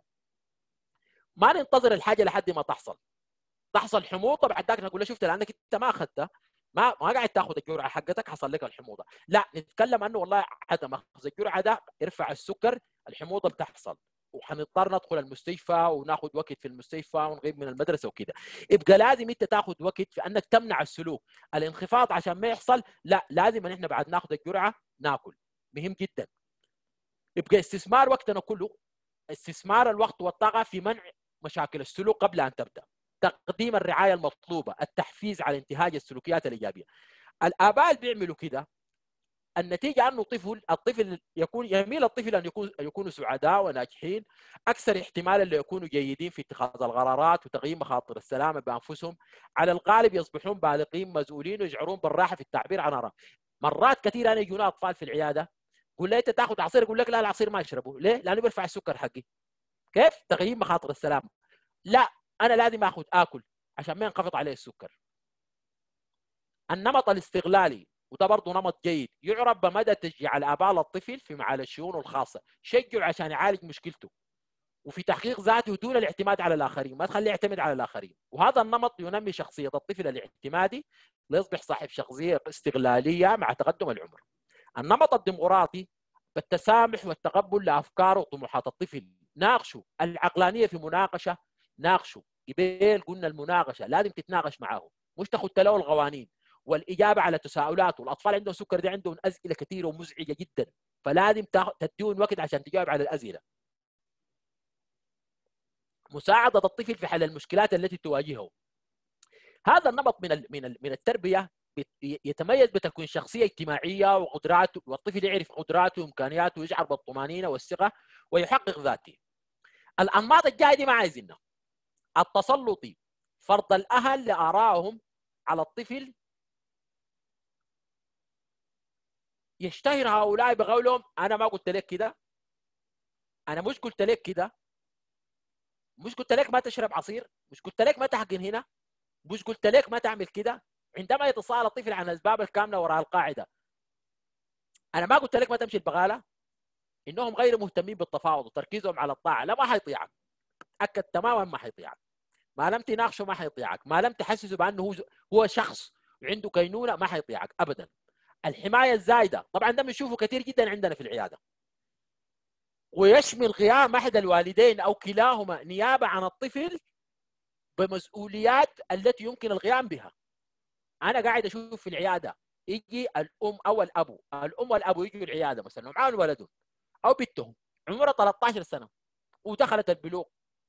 ما ننتظر الحاجه لحد ما تحصل. تحصل حموضه بعد ذاك نقول له شفت لانك انت ما اخذتها، ما ما قاعد تاخذ الجرعه حقتك، حصل لك الحموضه. لا، نتكلم انه والله عدم اخذ الجرعه ده يرفع السكر، الحموضه بتحصل، وحنضطر ندخل المستشفى وناخذ وقت في المستشفى ونغيب من المدرسه وكده. يبقى لازم انت تاخذ وقت في انك تمنع السلوك. الانخفاض عشان ما يحصل، لا لازم ان احنا بعد ناخذ الجرعه ناكل. مهم جدا. يبقى استثمار وقتنا كله، استثمار الوقت والطاقه في منع مشاكل السلوك قبل ان تبدا. تقديم الرعايه المطلوبه، التحفيز على انتهاج السلوكيات الايجابيه. الاباء اللي بيعملوا كده النتيجه انه طفل الطفل يكون يميل الطفل ان يكون يكونوا سعداء وناجحين، اكثر احتمالا ليكونوا جيدين في اتخاذ القرارات وتقييم مخاطر السلامه بانفسهم. على الغالب يصبحون بالغين مسؤولين ويشعرون بالراحه في التعبير عن ارائهم. مرات كثيره انا يجونا اطفال في العياده، قول لي انت تاخذ عصير، يقول لك لا العصير ما اشربه، ليه؟ لانه بيرفع السكر حقي. كيف؟ تقييم مخاطر السلامه. لا، انا لازم اخذ اكل عشان ما ينخفض عليه السكر. النمط الاستغلالي وده برضه نمط جيد يعرف بمدى تشجيع الآباء للطفل في معالجة الشؤون الخاصة، شجعه عشان يعالج مشكلته وفي تحقيق ذاته دون الاعتماد على الآخرين، ما تخليه يعتمد على الآخرين. وهذا النمط ينمي شخصية الطفل الاعتمادي ليصبح صاحب شخصية استغلالية مع تقدم العمر. النمط الديمقراطي بالتسامح والتقبل لأفكار وطموحات الطفل، ناقشوا العقلانية في مناقشة، ناقشوا قبل قلنا المناقشة لازم تتناقش معه مش تاخذ له القوانين، والإجابة على تساؤلات. والأطفال عندهم سكر دي عندهم أسئلة كثيرة ومزعجة جدا، فلازم تديهم وقت عشان تجاوب على الأسئلة. مساعدة الطفل في حل المشكلات التي تواجهه. هذا النمط من من من التربية يتميز بتكوين شخصية اجتماعية وقدراته، والطفل يعرف قدراته وإمكانياته ويشعر بالطمأنينة والثقة ويحقق ذاته. الأنماط الجاية دي ما عايزينها. التسلطي، فرض الأهل لآرائهم على الطفل. يشتهر هؤلاء بقولهم أنا ما قلت لك كده، أنا مش قلت لك كده، مش قلت لك ما تشرب عصير، مش قلت لك ما تحقن هنا، مش قلت لك ما تعمل كده. عندما يتساءل الطفل عن الأسباب الكاملة وراء القاعدة، أنا ما قلت لك ما تمشي البغالة، إنهم غير مهتمين بالتفاوض وتركيزهم على الطاعة. لا، ما حيطيعك، أكد تماما ما حيطيعك. ما لم تناقشه ما حيطيعك، ما لم تحسسه بأنه هو هو شخص عنده كينونة ما حيطيعك أبدا. الحماية الزايدة طبعا ده بنشوفه كثير جدا عندنا في العيادة، ويشمل قيام أحد الوالدين أو كلاهما نيابة عن الطفل بمسؤوليات التي يمكن القيام بها. أنا قاعد أشوف في العيادة يجي الأم أو الأبو، الأم والأبو يجوا العيادة مثلا ومعاهم ولدهم أو بنتهم عمرها ثلاثة عشر سنة ودخلت البلوغ،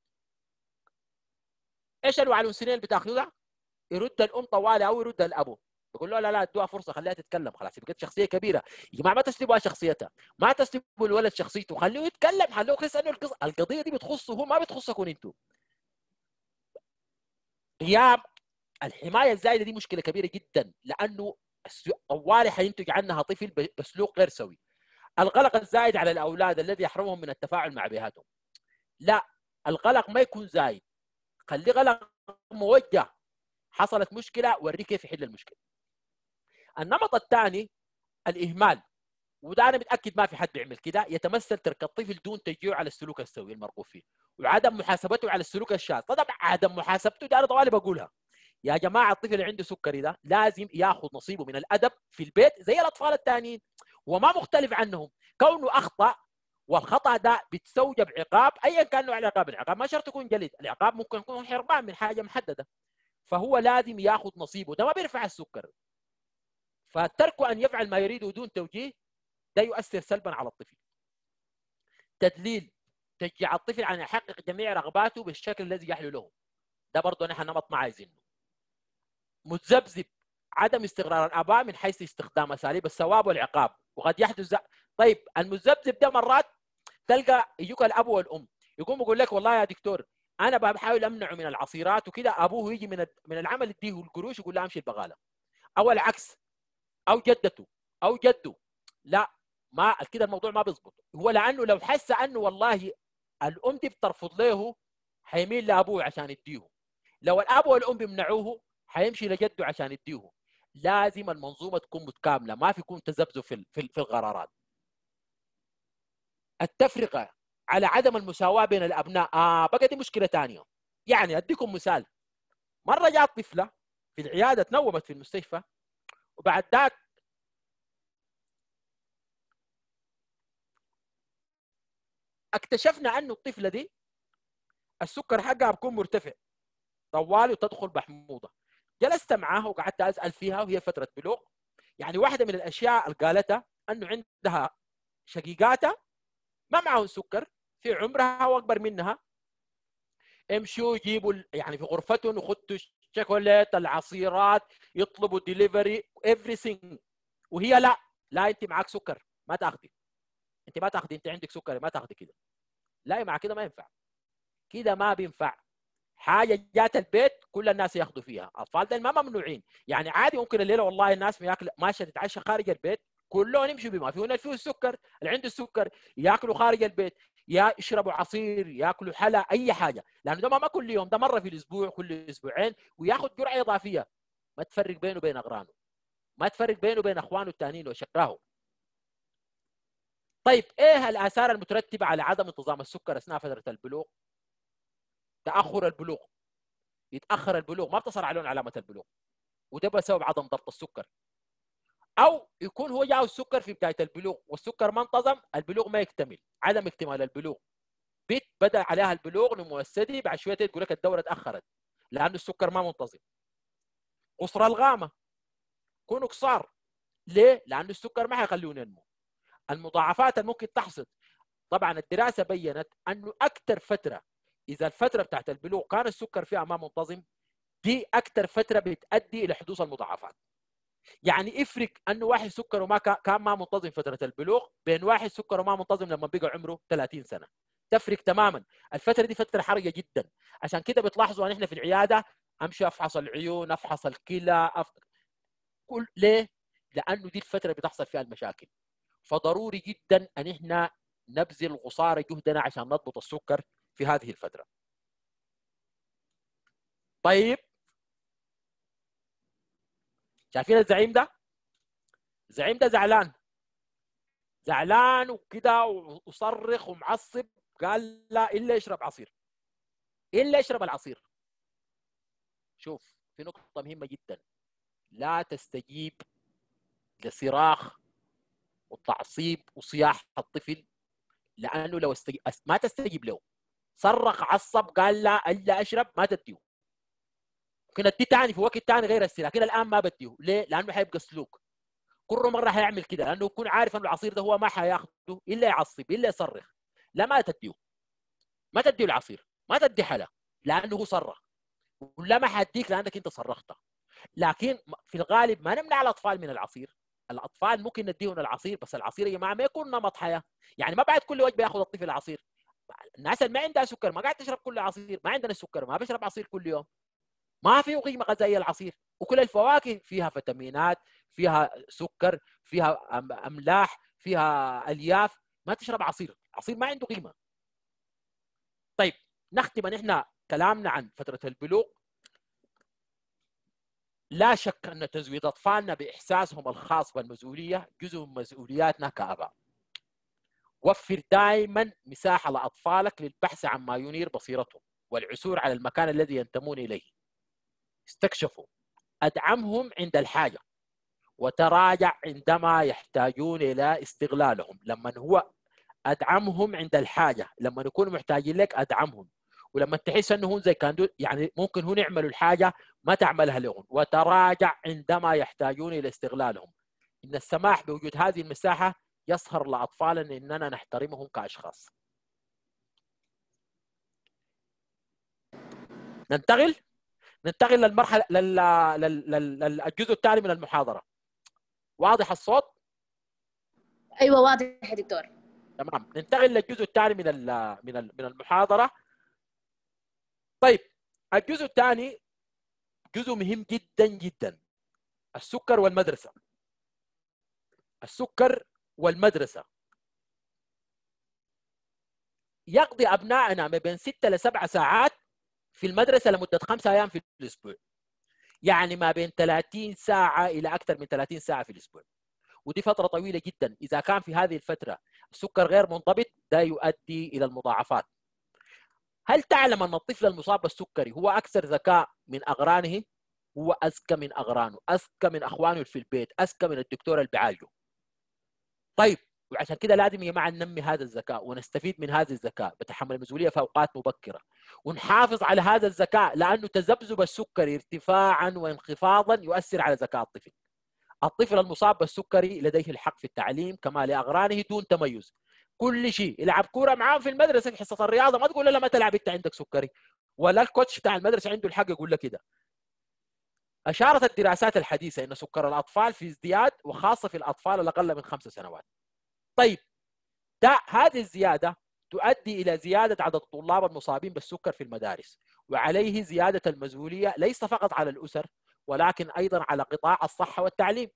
ايش الوعي الانساني اللي بتاخذه؟ يرد الام طوالي او يرد الابو، بيقول له لا لا ادوها فرصه خليها تتكلم، خلاص بقت شخصيه كبيره. يا جماعه ما تسلبوا شخصيتها، ما تسلبوا الولد شخصيته، خليه يتكلم، خليه يحس انه القضيه دي بتخصه هو ما بتخصكم انتم. غياب الحمايه الزايده دي مشكله كبيره جدا، لانه طوالي حينتج عنها طفل بسلوك غير سوي. القلق الزايد على الاولاد الذي يحرمهم من التفاعل مع بيئاتهم. لا، القلق ما يكون زايد، خليه قلق موجه. حصلت مشكله وريه كيف يحل المشكله. النمط الثاني الاهمال، وده انا متاكد ما في حد بيعمل كده، يتمثل ترك الطفل دون تشجيعه على السلوك السوي المرغوب فيه وعدم محاسبته على السلوك الشاذ. طبعا عدم محاسبته ده انا طوالي بقولها يا جماعه، الطفل اللي عنده سكري ده لازم ياخذ نصيبه من الادب في البيت زي الاطفال الثانيين وما مختلف عنهم. كونه اخطا والخطا ده بتستوجب عقاب ايا كان نوع العقاب، العقاب ما شرط يكون جلد، العقاب ممكن يكون حرمان من حاجه محدده، فهو لازم ياخذ نصيبه، ده ما بيرفع السكر. فتركه ان يفعل ما يريده دون توجيه ده يؤثر سلبا على الطفل. تدليل، تشجيع الطفل على يحقق جميع رغباته بالشكل الذي يحلو له، ده برضه نحن نمط ما عايزينه. متذبذب، عدم استقرار الاباء من حيث استخدام اساليب الثواب والعقاب وقد يحدث. طيب المتذبذب ده مرات تلقى يجوك الاب والام يقوم يقول لك والله يا دكتور انا بحاول امنعه من العصيرات وكده، ابوه يجي من من العمل يديه القروش يقول له امشي البغاله، او العكس، او جدته او جده. لا، ما كده الموضوع ما بيظبط. هو لانه لو حس انه والله الام دي بترفض له حيميل لابوه عشان يديه، لو الاب والام بيمنعوه حيمشي لجده عشان يديه. لازم المنظومه تكون متكامله، ما في يكون تذبذب في في القرارات. التفرقه على عدم المساواه بين الابناء، اه بقى دي مشكله ثانيه. يعني اديكم مثال، مره جاءت طفله في العياده تنومت في المستشفى، وبعد ذاك اكتشفنا انه الطفله دي السكر حقها بيكون مرتفع طوالي وتدخل بحموضه. جلست معاها وقعدت اسال فيها وهي فتره بلوغ. يعني واحده من الاشياء اللي قالتها انه عندها شقيقاتها ما معهم سكر في عمرها واكبر منها، امشوا يجيبوا يعني في غرفتهم وخدوا الشوكولات العصيرات يطلبوا ديليفري everything، وهي لا لا انت معك سكر ما تاخدي، انت ما تاخدي، انت عندك سكر ما تاخدي كده، لا مع كده ما ينفع، كده ما بينفع. حاجه جات البيت كل الناس ياخذوا فيها، اطفال ده ما ممنوعين. يعني عادي ممكن الليله والله الناس ياكل ماشيه تتعشى خارج البيت كلهم يمشوا بما فيه اللي فيه السكر، اللي عنده السكر ياكلوا خارج البيت، يا يشربوا عصير ياكلوا حلا اي حاجه، لانه ده ما كل يوم، ده مره في الاسبوع كل اسبوعين وياخذ جرعه اضافيه ما تفرق بينه وبين اقرانه. ما تفرق بينه وبين اخوانه الثانيين وشكاهم. طيب ايه الاثار المترتبه على عدم انتظام السكر اثناء فتره البلوغ؟ تاخر البلوغ، يتاخر البلوغ، ما بتصل عليهم علامه البلوغ، وده بسبب عدم ضبط السكر. او يكون هو جاء السكر في بدايه البلوغ والسكر ما انتظم، البلوغ ما يكتمل، عدم اكتمال البلوغ. بنت بدا عليها البلوغ نمو الثدي، بعد شويه تقول لك الدوره تاخرت لانه السكر ما منتظم. قصر الغامه، كونوا قصار، ليه؟ لانه السكر ما حيخليهم ينمو. المضاعفات اللي ممكن تحصل، طبعا الدراسه بينت انه اكثر فتره، اذا الفتره بتاعت البلوغ كان السكر فيها ما منتظم، دي اكثر فتره بتؤدي الى حدوث المضاعفات. يعني يفرق انه واحد سكره ما كان ما منتظم فتره البلوغ بين واحد سكره ما منتظم لما بقى عمره ثلاثين سنه. تفرق تماما. الفتره دي فتره حرجه جدا. عشان كده بتلاحظوا ان احنا في العياده امشي افحص العيون، افحص الكلى، أف... كل ليه؟ لانه دي الفتره بتحصل فيها المشاكل. فضروري جدا ان احنا نبذل قصارى جهدنا عشان نضبط السكر في هذه الفتره. طيب شايفين الزعيم ده؟ الزعيم ده زعلان زعلان وكده وصرخ ومعصب، قال لا الا يشرب عصير، الا يشرب العصير. شوف في نقطه مهمه جدا، لا تستجيب لصراخ وتعصيب وصياح الطفل، لانه لو استجيب ما تستجيب له، صرخ عصب قال لا الا اشرب، ما تديه. ممكن اديه ثاني في وقت ثاني غير السي، لكن الان ما بديه. ليه؟ لانه حيبقى سلوك، كل مره حيعمل كده، لانه يكون عارف انه العصير ده هو ما حياخده الا يعصب الا يصرخ. لا ما تديه، ما تديه العصير، ما تدي حلا، لانه هو صرخ. ولا ما حديك لانك انت صرخت. لكن في الغالب ما نمنع الاطفال من العصير. الاطفال ممكن نديهم العصير، بس العصير يا جماعه ما يكون نمط حياه. يعني ما بعد كل وجبه ياخذ الطفل عصير. الناس اللي ما عندها سكر ما قاعد تشرب كل عصير، ما عندنا السكر ما بشرب عصير كل يوم. ما فيه قيمه غذائيه العصير. وكل الفواكه فيها فيتامينات، فيها سكر، فيها املاح، فيها الياف. ما تشرب عصير، عصير ما عنده قيمه. طيب نختم نحن كلامنا عن فتره البلوغ. لا شك ان تزويد اطفالنا باحساسهم الخاص بالمسؤوليه جزء من مسؤولياتنا كاباء. وفر دائما مساحه لاطفالك للبحث عن ما ينير بصيرتهم والعثور على المكان الذي ينتمون اليه. استكشفوا، ادعمهم عند الحاجه، وتراجع عندما يحتاجون الى استغلالهم. لما هو ادعمهم عند الحاجه، لما يكونوا محتاجين لك ادعمهم، ولما تحس انه هم زي كانوا يعني ممكن هم يعملوا الحاجه ما تعملها لهم. وتراجع عندما يحتاجون الى استغلالهم. ان السماح بوجود هذه المساحه يظهر لاطفالنا اننا نحترمهم كاشخاص. ننتقل ننتقل للمرحله لل... لل... لل... للجزء الثاني من المحاضره. واضح الصوت؟ ايوه واضح يا دكتور. تمام. ننتقل للجزء الثاني من ال... من ال... من المحاضره. طيب الجزء الثاني جزء مهم جدا جدا، السكر والمدرسه. السكر والمدرسه. يقضي ابنائنا ما بين ستة لسبع ساعات في المدرسه لمده خمسة ايام في الاسبوع. يعني ما بين ثلاثين ساعه الى اكثر من ثلاثين ساعه في الاسبوع. ودي فتره طويله جدا. اذا كان في هذه الفتره السكر غير منضبط ده يؤدي الى المضاعفات. هل تعلم ان الطفل المصاب بالسكري هو اكثر ذكاء من اقرانه؟ هو اذكى من اقرانه، اذكى من اخوانه في البيت، اذكى من الدكتور اللي بيعالجه. طيب وعشان كده لازم يا جماعه ننمي هذا الذكاء ونستفيد من هذا الذكاء بتحمل المسؤوليه في اوقات مبكره، ونحافظ على هذا الذكاء، لانه تذبذب السكري ارتفاعا وانخفاضا يؤثر على ذكاء الطفل. الطفل المصاب بالسكري لديه الحق في التعليم كما لاقرانه دون تميز. كل شيء، يلعب كوره معاه في المدرسه في حصه الرياضه، ما تقول له لا ما تلعب انت عندك سكري، ولا الكوتش بتاع المدرسه عنده الحق يقول لك كده. اشارت الدراسات الحديثه ان سكر الاطفال في ازدياد، وخاصه في الاطفال الاقل من خمس سنوات. طيب ده هذه الزياده تؤدي الى زياده عدد الطلاب المصابين بالسكر في المدارس، وعليه زياده المسؤوليه ليس فقط على الاسر ولكن ايضا على قطاع الصحه والتعليم.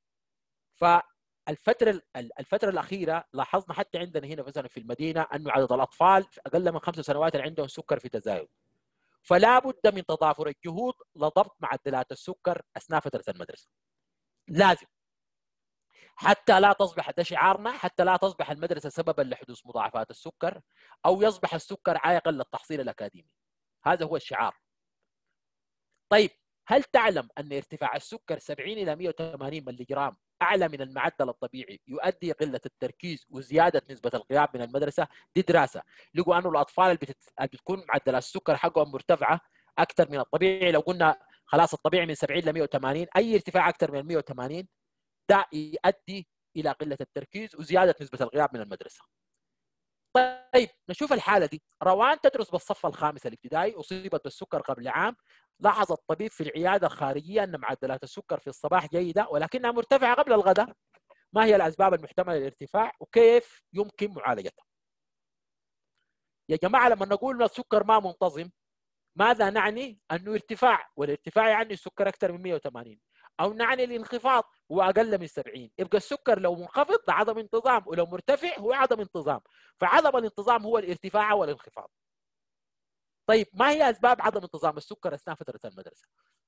فالفتره الفتره الاخيره لاحظنا حتى عندنا هنا مثلا في المدينه انه عدد الاطفال اقل من خمس سنوات اللي عندهم سكر في تزايد. فلا بد من تضافر الجهود لضبط معدلات السكر اثناء فتره المدرسه. لازم حتى لا تصبح، ده شعارنا، حتى لا تصبح المدرسة سببا لحدوث مضاعفات السكر أو يصبح السكر عائقا للتحصيل الأكاديمي. هذا هو الشعار. طيب هل تعلم أن ارتفاع السكر سبعين إلى مئة وثمانين ملي جرام أعلى من المعدل الطبيعي يؤدي قلة التركيز وزيادة نسبة الغياب من المدرسة؟ دي دراسة لقوا أنه الأطفال اللي, بتت... اللي بتكون معدلات السكر حقهم مرتفعة أكثر من الطبيعي، لو قلنا خلاص الطبيعي من سبعين إلى مئة وثمانين، أي ارتفاع أكثر من مئة وثمانين ده يؤدي إلى قلة التركيز وزيادة نسبة الغياب من المدرسة. طيب نشوف الحالة دي. روان تدرس بالصف الخامس الابتدائي، أصيبت بالسكر قبل عام. لاحظ الطبيب في العيادة الخارجية أن معدلات السكر في الصباح جيدة ولكنها مرتفعة قبل الغداء. ما هي الأسباب المحتملة للارتفاع وكيف يمكن معالجتها؟ يا جماعة لما نقول أن السكر ما منتظم، ماذا نعني؟ أنه ارتفاع، والارتفاع يعني السكر أكثر من مئة وثمانين، أو نعني الانخفاض هو أقل من سبعين. يبقى السكر لو منخفض ده عدم انتظام، ولو مرتفع هو عدم انتظام، فعدم الانتظام هو الارتفاع والانخفاض. طيب ما هي أسباب عدم انتظام السكر أثناء فترة المدرسة؟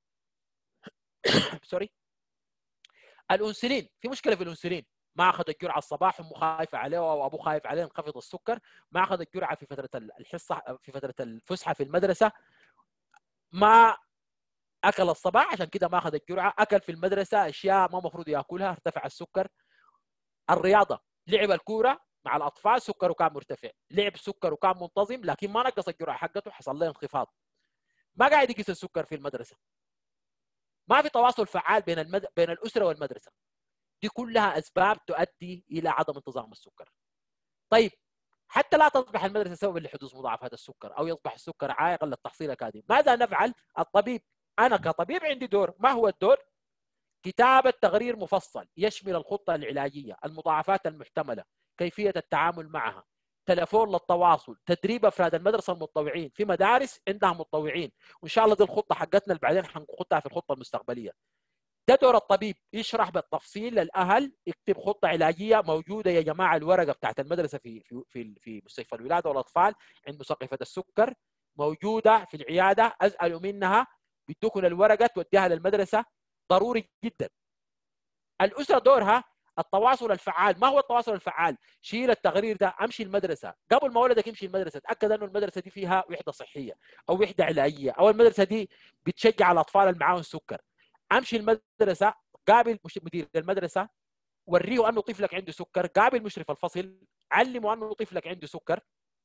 سوري. الأنسولين، في مشكلة في الأنسولين، ما أخذ الجرعة الصباح، أمه خايفة عليه أو أبوه خايف عليه انخفض السكر، ما أخذ الجرعة في فترة الحصة في فترة الفسحة في المدرسة، ما اكل الصباح عشان كده ما اخذ الجرعه، اكل في المدرسه اشياء ما المفروض ياكلها ارتفع السكر. الرياضه، لعب الكوره مع الاطفال سكره كان مرتفع، لعب سكره كان منتظم لكن ما نقص الجرعه حقته حصل له انخفاض. ما قاعد يقيس السكر في المدرسه، ما في تواصل فعال بين المد... بين الاسره والمدرسه. دي كلها اسباب تؤدي الى عدم انتظام السكر. طيب حتى لا تصبح المدرسه سببا لحدوث مضاعفات السكر او يصبح السكر عائقا للتحصيل الاكاديمي، ماذا نفعل؟ الطبيب، انا كطبيب عندي دور. ما هو الدور؟ كتابة تقرير مفصل يشمل الخطة العلاجية، المضاعفات المحتملة، كيفية التعامل معها، تلفون للتواصل، تدريب أفراد المدرسة المتطوعين، في مدارس عندها متطوعين، وإن شاء الله دي الخطة حقتنا اللي بعدين حنخطها في الخطة المستقبلية. ده دور الطبيب، يشرح بالتفصيل للأهل، يكتب خطة علاجية موجودة يا جماعة، الورقة بتاعت المدرسة في في في, في مستشفى الولادة والأطفال عند مسقفة السكر موجودة في العيادة، أسألوا منها بيدوكم الورقة توديها للمدرسة، ضروري جدا. الأسرة دورها التواصل الفعال. ما هو التواصل الفعال؟ شيل التقرير ده، امشي المدرسة قبل ما ولدك يمشي المدرسة، تأكد أنه المدرسة دي فيها وحدة صحية أو وحدة علاجية أو المدرسة دي بتشجع الأطفال اللي معاهم سكر. امشي المدرسة، قابل مدير المدرسة، وريه أنه طفلك عنده سكر، قابل مشرف الفصل، علمه أنه طفلك عنده سكر.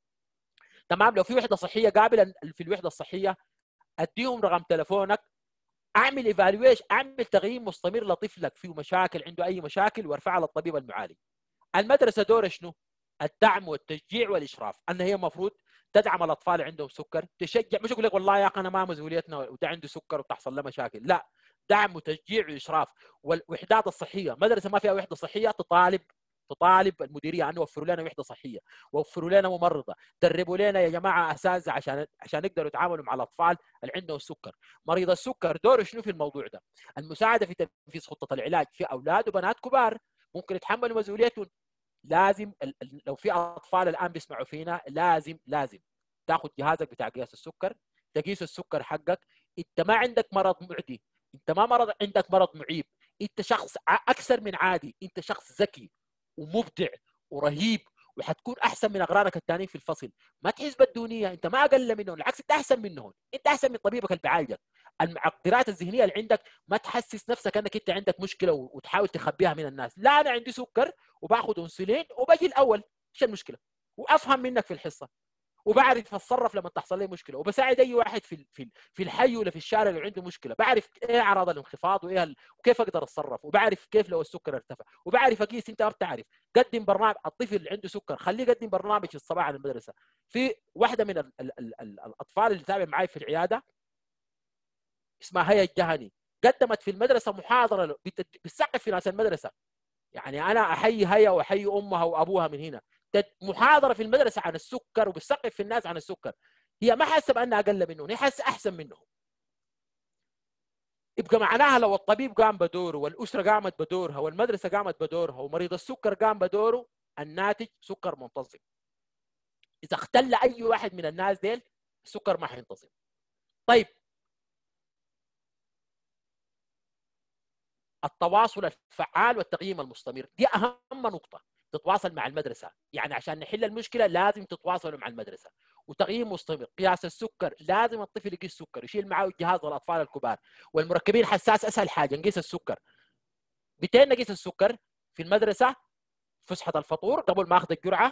تمام. لو في وحدة صحية قابل في الوحدة الصحية، أديهم رقم تلفونك، اعمل ايفالويشن، اعمل تقييم مستمر لطفلك فيه مشاكل، عنده اي مشاكل، وارفعها للطبيب المعالج. المدرسه دورها شنو؟ الدعم والتشجيع والاشراف، ان هي المفروض تدعم الاطفال اللي عندهم سكر، تشجع، مش اقول لك والله يا اخي انا ما مسؤوليتنا وده عنده سكر وتحصل له مشاكل، لا، دعم وتشجيع واشراف. والوحدات الصحيه، مدرسه ما فيها وحده صحيه تطالب تطالب المديريه ان يوفروا لنا وحده صحيه، وفروا لنا ممرضه، دربوا لنا يا جماعه اساتذه عشان عشان يقدروا يتعاملوا مع الاطفال اللي عندهم السكر. مريض السكر دوره شنو في الموضوع ده؟ المساعده في تنفيذ خطه العلاج في اولاد وبنات كبار ممكن يتحملوا مسؤوليتهم. لازم لو في اطفال الان بيسمعوا فينا، لازم لازم تاخذ جهازك بتاع قياس السكر، تقيس السكر حقك. انت ما عندك مرض معدي، انت ما مرض عندك مرض معيب، انت شخص اكثر من عادي، انت شخص ذكي ومبدع ورهيب، وحتكون احسن من اقرانك الثانيين في الفصل. ما تحس بالدونيه، انت ما اقل منهم، بالعكس انت احسن منهم، انت احسن من طبيبك اللي بيعالجك. المعطرات الذهنيه اللي عندك ما تحسس نفسك انك انت عندك مشكله وتحاول تخبيها من الناس. لا، انا عندي سكر وباخذ انسولين وبجي الاول، ايش المشكله؟ وافهم منك في الحصه، وبعرف اتصرف لما تحصل لي مشكله، وبساعد اي واحد في في في الحي ولا في الشارع اللي عنده مشكله، بعرف ايه اعراض الانخفاض وايه ال... وكيف اقدر اتصرف، وبعرف كيف لو السكر ارتفع، وبعرف اقيس. انت ما بتعرف، قدم برنامج. الطفل اللي عنده سكر خليه يقدم برنامج في الصباح على المدرسه. في واحده من ال ال ال ال الاطفال اللي تابع معي في العياده اسمها هيا الجهني، قدمت في المدرسه محاضره بتسقف في ناس المدرسه. يعني انا احيي هيا واحيي امها وابوها من هنا، محاضره في المدرسه عن السكر وبتثقف في الناس عن السكر. هي ما حاسه بانها اقل منهم، هي حاسه احسن منهم. يبقى معناها لو الطبيب قام بدوره والاسره قامت بدورها والمدرسه قامت بدورها ومريض السكر قام بدوره، الناتج سكر منتظم. اذا اختل اي واحد من الناس ديل السكر ما حينتظم. طيب التواصل الفعال والتقييم المستمر، دي اهم نقطه. تتواصل مع المدرسه، يعني عشان نحل المشكله لازم تتواصلوا مع المدرسه. وتقييم مستمر، قياس السكر، لازم الطفل يقيس السكر، يشيل معاه جهاز الاطفال الكبار والمركبين حساس. اسهل حاجه نقيس السكر. بتين نقيس السكر في المدرسه، فسحه الفطور قبل ما اخذ الجرعه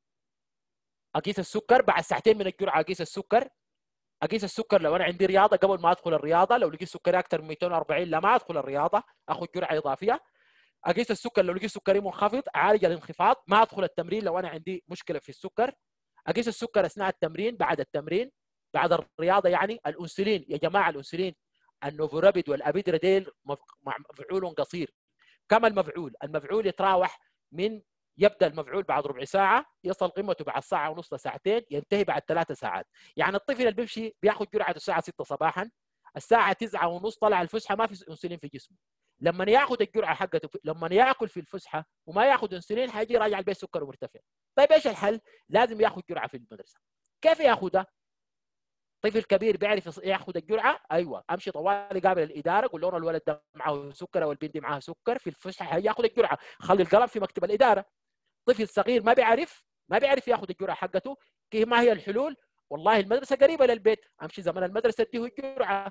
اقيس السكر، بعد ساعتين من الجرعه اقيس السكر، اقيس السكر لو انا عندي رياضه قبل ما ادخل الرياضه، لو لقيت سكري اكثر من مئتين وأربعين لا ما ادخل الرياضه، اخذ جرعه اضافيه. اقيس السكر لو لقيت سكري منخفض اعالج الانخفاض، ما ادخل التمرين لو انا عندي مشكله في السكر. اقيس السكر اثناء التمرين، بعد التمرين، بعد الرياضه. يعني الانسولين يا جماعه، الانسولين النوفورابيد والابيدراديل مفعول قصير. كم المفعول؟ المفعول يتراوح من يبدا المفعول بعد ربع ساعه، يصل قمته بعد ساعه ونص لساعتين، ينتهي بعد ثلاث ساعات. يعني الطفل اللي بيمشي بياخذ جرعته الساعه ستة صباحا، الساعه تسعة ونص طلع الفسحه ما في انسولين في جسمه. لما ياخذ الجرعه حقته، لما ياكل في الفسحه وما ياخذ انسولين حيجي راجع البيت سكره مرتفع. طيب ايش الحل؟ لازم ياخذ جرعه في المدرسه. كيف ياخذها؟ طفل كبير بيعرف ياخذ الجرعه؟ ايوه، امشي طوالي قابل الاداره، قول لهم الولد ده معه سكر او البنت دي معها سكر، في الفسحه هياخذ الجرعه، خلي القلم في مكتب الاداره. طفل صغير ما بيعرف ما بيعرف ياخذ الجرعه حقته، كيف ما هي الحلول؟ والله المدرسه قريبه للبيت، امشي زمن المدرسه اديه الجرعه.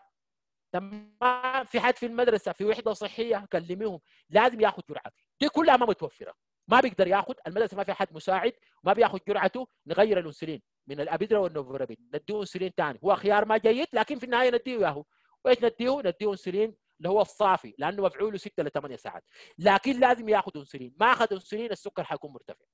تمام، في حد في المدرسه في وحده صحيه كلميهم، لازم ياخذ جرعه. دي كلها ما متوفره، ما بيقدر ياخذ، المدرسه ما في حد مساعد، ما بياخذ جرعته، نغير الانسولين من الابيدرا والنوفورابين، نديه انسولين ثاني، هو خيار ما جيد لكن في النهايه نديه اياه. وايش نديه؟ نديه انسولين اللي هو الصافي، لانه مفعوله ستة لثمانية ساعات، لكن لازم ياخذ انسولين، ما اخذ انسولين السكر حيكون مرتفع.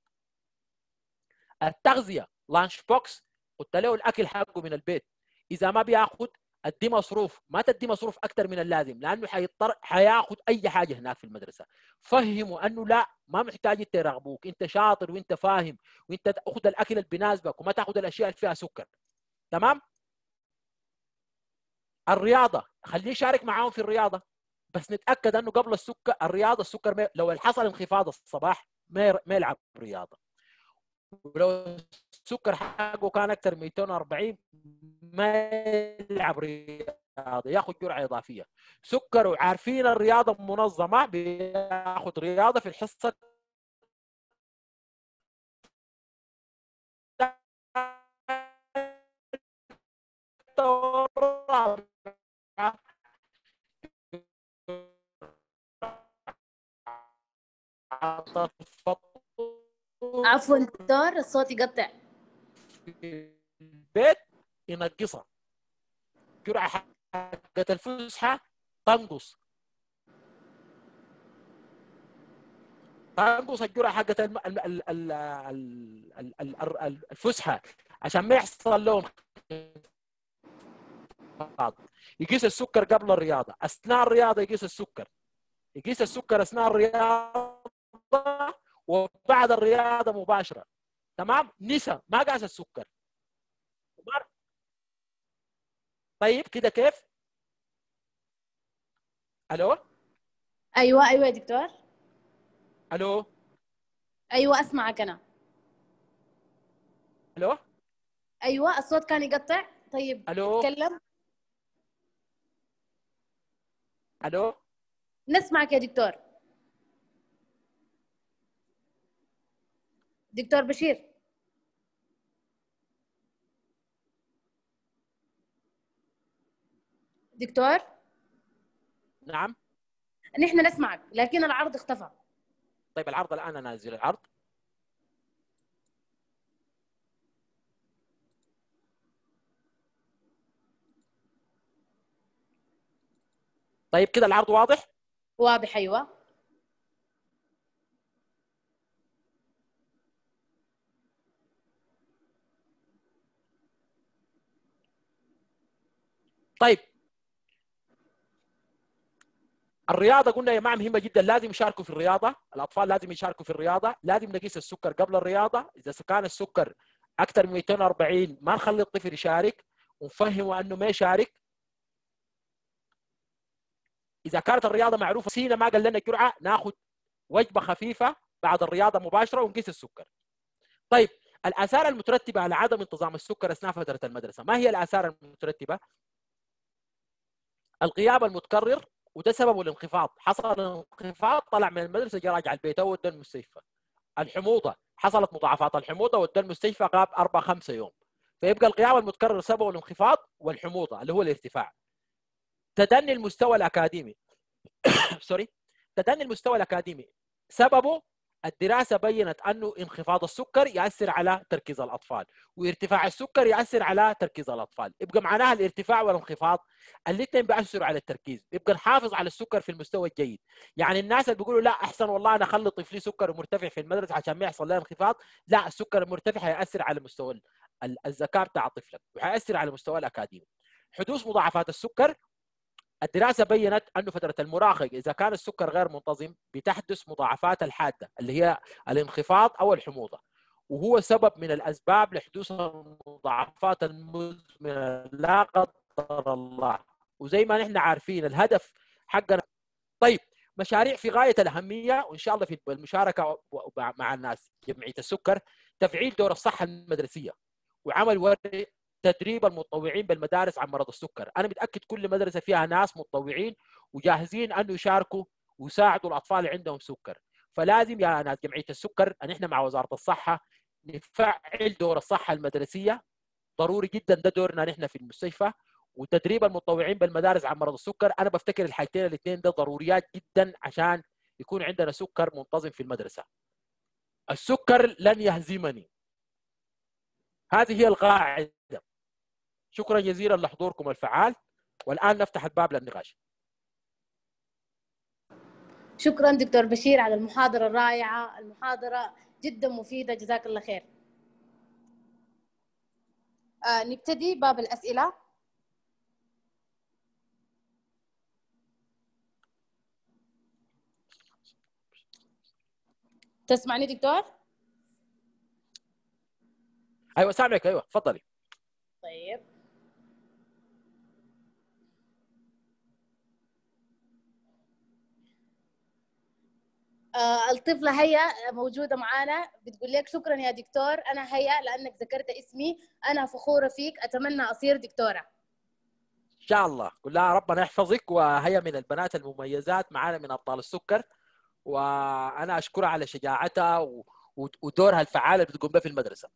التغذيه لانش بوكس، قلت له الاكل حقه من البيت، اذا ما بياخذ ادي مصروف، ما تدي مصروف اكثر من اللازم، لانه حيضطر حياخذ اي حاجه هناك في المدرسه. فهموا انه لا، ما محتاج انت يراقبوك، انت شاطر وانت فاهم وانت تاخذ الاكل اللي بيناسبك وما تاخذ الاشياء اللي فيها سكر. تمام؟ الرياضه خليه يشارك معاهم في الرياضه، بس نتاكد انه قبل السكر الرياضه السكر ما... لو حصل انخفاض الصباح ما ما يلعب رياضه. ولو السكر حقه كان اكثر من مئتين وأربعين ما يلعب رياضه، ياخذ جرعه اضافيه. سكر وعارفين الرياضه منظمه، بياخذ رياضه في الحصه عفوا دكتور، الصوت يقطع. في البيت ينقصها جرعه حقت الفسحه، تنقص تنقص الجرعه حقت الفسحه عشان ما يحصل لهم انخفاض. يقيس السكر قبل الرياضه، اثناء الرياضه يقيس السكر، يقيس السكر اثناء الرياضه وبعد الرياضه مباشره. تمام؟ نسى ما قاس السكر. طيب كده كيف؟ الو؟ ايوه ايوه يا دكتور. الو؟ ايوه اسمعك انا. الو؟ ايوه الصوت كان يقطع. طيب الو؟ اتكلم. الو؟ نسمعك يا دكتور. دكتور بشير. دكتور. نعم. نحن نسمعك لكن العرض اختفى. طيب العرض الان انا انزل العرض. طيب كده العرض واضح؟ واضح ايوه. طيب الرياضه قلنا يا جماعه مهمه جدا، لازم يشاركوا في الرياضه، الاطفال لازم يشاركوا في الرياضه، لازم نقيس السكر قبل الرياضه، اذا كان السكر اكثر من مئتين وأربعين ما نخلي الطفل يشارك ونفهمه انه ما يشارك. اذا كانت الرياضه معروفه سينا ما قال لنا الجرعه، ناخذ وجبه خفيفه بعد الرياضه مباشره ونقيس السكر. طيب الاثار المترتبه على عدم انتظام السكر اثناء فتره المدرسه، ما هي الاثار المترتبه؟ الغياب المتكرر وده سببه الانخفاض، حصل انخفاض طلع من المدرسه جا راجع البيت او ودى المستشفى. الحموضه حصلت مضاعفات الحموضه ودى المستشفى غاب اربع خمسه يوم. فيبقى الغياب المتكرر سببه الانخفاض والحموضه اللي هو الارتفاع. تدني المستوى الاكاديمي سوري تدني المستوى الاكاديمي سببه الدراسه بينت انه انخفاض السكر يؤثر على تركيز الاطفال، وارتفاع السكر يؤثر على تركيز الاطفال. يبقى معناها الارتفاع والانخفاض الاثنين بيأثروا على التركيز. يبقى نحافظ على السكر في المستوى الجيد. يعني الناس اللي بيقولوا لا احسن والله انا اخلي طفلي سكر مرتفع في المدرسه عشان ما يحصل له انخفاض، لا، السكر المرتفع هيأثر على مستوى الذكاء بتاع طفلك وهيأثر على المستوى الاكاديمي. حدوث مضاعفات السكر، الدراسة بينت أنه فترة المراهقة إذا كان السكر غير منتظم بتحدث مضاعفات الحادة اللي هي الانخفاض أو الحموضة، وهو سبب من الأسباب لحدوث المضاعفات المزمنة لا قدر الله. وزي ما نحن عارفين الهدف حقنا. طيب، مشاريع في غاية الأهمية وإن شاء الله في المشاركة مع الناس جمعية السكر، تفعيل دور الصحة المدرسية وعمل ورق تدريب المتطوعين بالمدارس عن مرض السكر. انا متاكد كل مدرسه فيها ناس متطوعين وجاهزين انه يشاركوا ويساعدوا الاطفال اللي عندهم سكر. فلازم يا ناس جمعيه السكر ان احنا مع وزاره الصحه نفعل دور الصحه المدرسيه، ضروري جدا ده دورنا نحن في المستشفى. وتدريب المتطوعين بالمدارس عن مرض السكر، انا بفتكر الحاجتين الاثنين ده ضروريات جدا عشان يكون عندنا سكر منتظم في المدرسه. السكر لن يهزمني، هذه هي القاعده. شكرا جزيلا لحضوركم الفعال، والآن نفتح الباب للنقاش. شكرا دكتور بشير على المحاضرة الرائعة، المحاضرة جدا مفيدة، جزاك الله خير. آه نبتدي باب الأسئلة. تسمعني دكتور؟ أيوة سامعك، أيوة تفضلي. طيب، آه الطفلة هيا موجودة معانا، بتقول لك شكرا يا دكتور، أنا هيا لأنك ذكرت اسمي، أنا فخورة فيك، أتمنى أصير دكتورة. إن شاء الله، قل لها ربنا يحفظك، وهي من البنات المميزات معانا من أبطال السكر، وأنا أشكرها على شجاعتها ودورها الفعال اللي بتقوم به في المدرسة.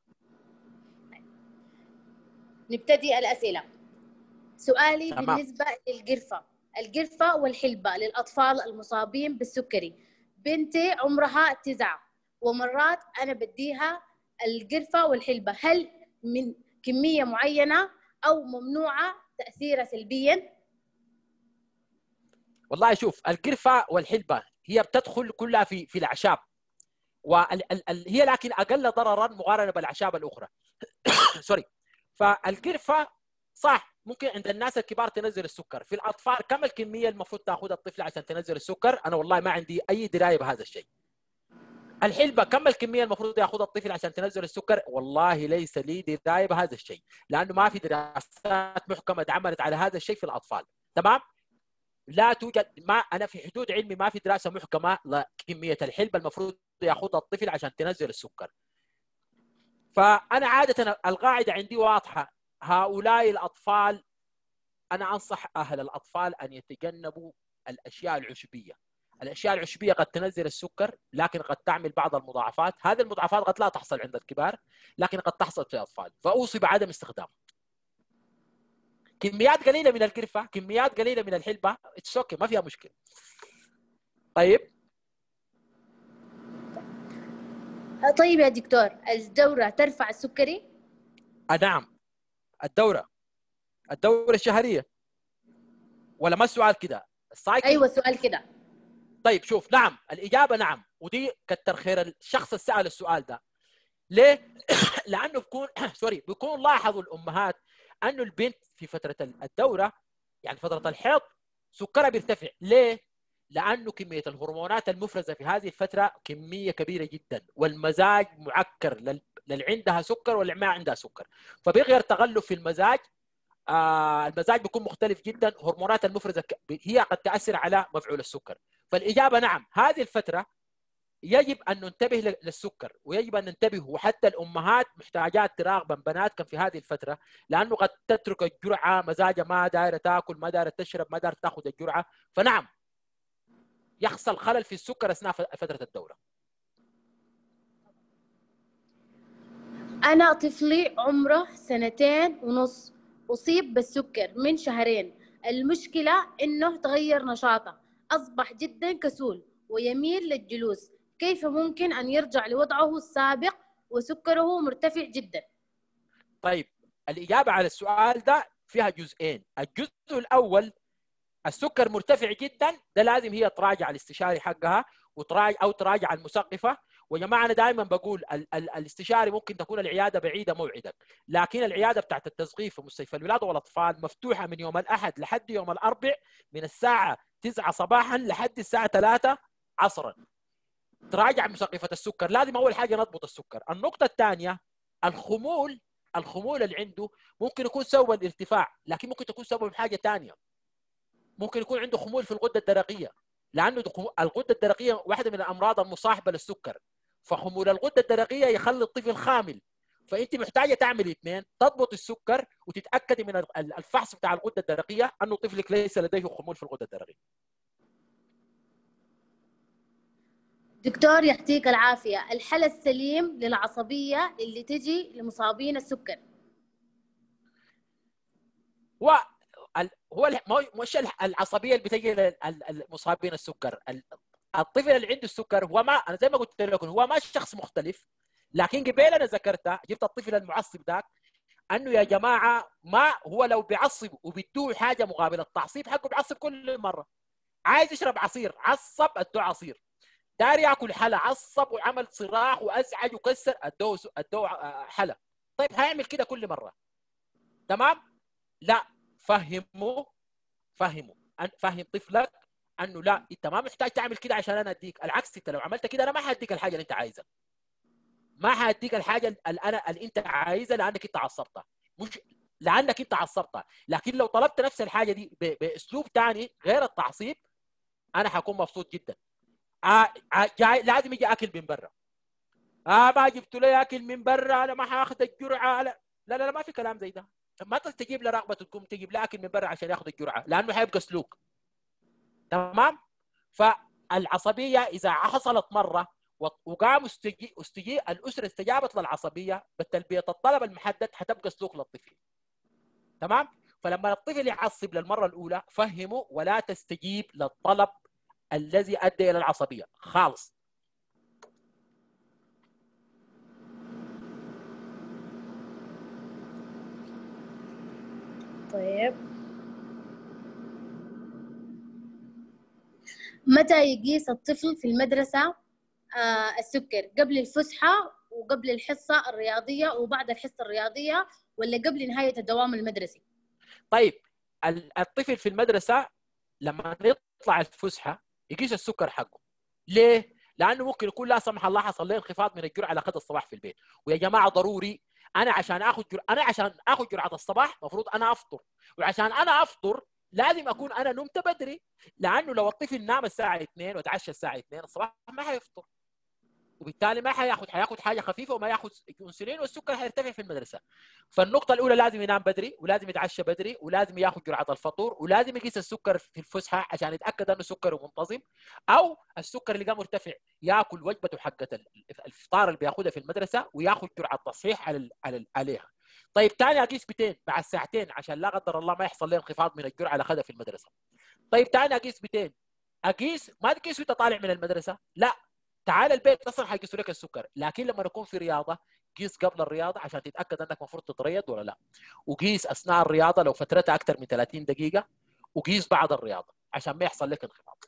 نبتدي الأسئلة. سؤالي تمام. بالنسبة للقرفة، القرفة والحلبة للأطفال المصابين بالسكري. بنتي عمرها تسعة ومرات أنا بديها القرفة والحلبة، هل من كمية معينة أو ممنوعة تأثيرها سلبيا؟ والله شوف، القرفة والحلبة هي بتدخل كلها في في الأعشاب، وهي لكن أقل ضررا مقارنة بالأعشاب الأخرى. سوري. فالقرفة صح ممكن عند الناس الكبار تنزل السكر، في الأطفال كم الكمية المفروض تأخذها الطفل عشان تنزل السكر؟ أنا والله ما عندي أي دراية بهذا الشيء. الحلبة كم الكمية المفروض يأخذها الطفل عشان تنزل السكر؟ والله ليس لي دراية بهذا الشيء، لأنه ما في دراسات محكمة اتعملت على هذا الشيء في الأطفال. تمام؟ لا توجد، ما أنا في حدود علمي ما في دراسة محكمة لكمية الحلبة المفروض يأخذها الطفل عشان تنزل السكر. فأنا عادة القاعدة عندي واضحة، هؤلاء الأطفال أنا أنصح أهل الأطفال أن يتجنبوا الأشياء العشبية. الأشياء العشبية قد تنزل السكر لكن قد تعمل بعض المضاعفات، هذه المضاعفات قد لا تحصل عند الكبار لكن قد تحصل في الأطفال، فأوصي بعدم استخدامها. كميات قليلة من القرفة، كميات قليلة من الحلبة، اتس اوكي، ما فيها مشكلة. طيب طيب يا دكتور، الدورة ترفع السكري؟ آه نعم، الدورة الدورة الشهرية ولا ما السؤال كده؟ السايكل؟ أيوة السؤال كده. طيب شوف، نعم الإجابة نعم، ودي كتر خير الشخص اللي سأل السؤال ده. ليه؟ لأنه بيكون سوري بيكون لاحظوا الأمهات أنه البنت في فترة الدورة يعني فترة الحيض سكرها بيرتفع. ليه؟ لأنه كمية الهرمونات المفرزة في هذه الفترة كمية كبيرة جدا، والمزاج معكر للي عندها سكر واللي ما عندها سكر، فبيغير تغلب في المزاج. آه المزاج بيكون مختلف جدا، هرمونات المفرزة هي قد تأثر على مفعول السكر. فالإجابة نعم، هذه الفترة يجب ان ننتبه للسكر، ويجب ان ننتبه، وحتى الامهات محتاجات تراقب بناتكم في هذه الفتره، لانه قد تترك الجرعه مزاجها ما دايره تاكل، ما دايره تشرب، ما دايره تاخذ الجرعه، فنعم يحصل خلل في السكر اثناء فتره الدوره. أنا طفلي عمره سنتين ونص أصيب بالسكر من شهرين. المشكلة إنه تغير نشاطه، أصبح جدا كسول ويميل للجلوس. كيف ممكن أن يرجع لوضعه السابق وسكره مرتفع جدا؟ طيب الإجابة على السؤال ده فيها جزئين. الجزء الأول السكر مرتفع جدا، ده لازم هي تراجع الاستشاري حقها وتراجع أو تراجع المثقفة. ويا جماعة أنا دائما بقول ال ال الاستشاري ممكن تكون العيادة بعيدة موعدك، لكن العيادة بتاعت التصغير في مستشفى الولادة والأطفال مفتوحة من يوم الأحد لحد يوم الأربع من الساعة تسعة صباحا لحد الساعة ثلاثة عصرا. تراجع مثقفة السكر، لازم أول حاجة نضبط السكر. النقطة الثانية الخمول، الخمول اللي عنده ممكن يكون سبب الارتفاع، لكن ممكن تكون سبب حاجة ثانية. ممكن يكون عنده خمول في الغدة الدرقية، لأنه الغدة الدرقية واحدة من الأمراض المصاحبة للسكر، فخمول الغدة الدرقية يخلي الطفل خامل. فأنت محتاجة تعملي اثنين، تضبط السكر وتتأكدي من الفحص بتاع الغدة الدرقية أنه طفلك ليس لديه خمول في الغدة الدرقية. دكتور يعطيك العافية، الحل السليم للعصبية اللي تجي لمصابين السكر؟ هو هو مش العصبيه اللي بتجي للمصابين السكر. الطفل اللي عنده السكر هو ما، انا زي ما قلت لكم هو ما شخص مختلف، لكن قبل انا ذكرتها جبت الطفل المعصب ذاك انه يا جماعه ما هو لو بيعصب وبيدوه حاجه مقابل التعصيب حقه بيعصب كل مره. عايز يشرب عصير عصب ادوه عصير، دار ياكل حلا عصب وعمل صراخ وازعج وكسر ادوه ادوه حلا. طيب هيعمل كده كل مره؟ تمام؟ لا، فهمه فهمه فهم طفلك انه لا انت ما محتاج تعمل كده عشان انا اديك، العكس انت لو عملت كده انا ما حاديك الحاجه اللي انت عايزها، ما حاديك الحاجه اللي انا اللي انت عايزها لانك انت عصبتها، مش لانك انت عصبتها. لكن لو طلبت نفس الحاجه دي باسلوب ثاني غير التعصيب انا حكون مبسوط جدا. آه جاي لازم يجي اكل من برا، اه ما جبت له اكل من برا انا ما حاخذ الجرعه. لا لا لا ما في كلام زي ده. ما تستجيب لرغبه تقوم تجيب له اكل من برا عشان ياخذ الجرعه، لانه حيبقى سلوك. تمام؟ فالعصبيه اذا حصلت مره وقام استجي استجي الاسره استجابت للعصبيه بتلبيه الطلب المحدد حتبقى سلوك للطفل. تمام؟ فلما الطفل يعصب للمره الاولى فهمه ولا تستجيب للطلب الذي ادى الى العصبيه خالص. طيب متى يقيس الطفل في المدرسة آه السكر؟ قبل الفسحة وقبل الحصة الرياضية وبعد الحصة الرياضية، ولا قبل نهاية الدوام المدرسي؟ طيب الطفل في المدرسة لما يطلع الفسحة يقيس السكر حقه. ليه؟ لأنه ممكن يكون لا سمح الله حصل له انخفاض من الجرعة لأخذ الصباح في البيت. ويا جماعة ضروري أنا عشان آخذ جرعة أنا عشان آخذ جرعة الصباح المفروض أنا أفطر، وعشان أنا أفطر لازم أكون أنا نمت بدري، لأنه لو الطفل نام الساعة اثنين وتعشى الساعة اثنين الصباح ما حيفطر، وبالتالي ما حياخذ حياخذ حاجه خفيفه وما ياخذ انسولين والسكر حيرتفع في المدرسه. فالنقطه الاولى لازم ينام بدري، ولازم يتعشى بدري، ولازم ياخذ جرعه الفطور، ولازم يقيس السكر في الفسحه عشان يتاكد انه سكره منتظم، او السكر اللي قام مرتفع ياكل وجبته حقه الفطار اللي بياخذها في المدرسه وياخذ جرعه تصحيح على على عليها. طيب ثاني اقيس بتين بعد ساعتين عشان لا قدر الله ما يحصل له انخفاض من الجرعه اللي اخذها في المدرسه. طيب ثاني اقيس بتين، اقيس ما تقيس وانت طالع من المدرسه، لا تعال البيت اصلا حيقيسوا لك السكر، لكن لما نكون في رياضه قيس قبل الرياضه عشان تتاكد انك المفروض تتريض ولا لا، وقيس اثناء الرياضه لو فترتها اكثر من ثلاثين دقيقه، وقيس بعد الرياضه عشان ما يحصل لك انخفاض.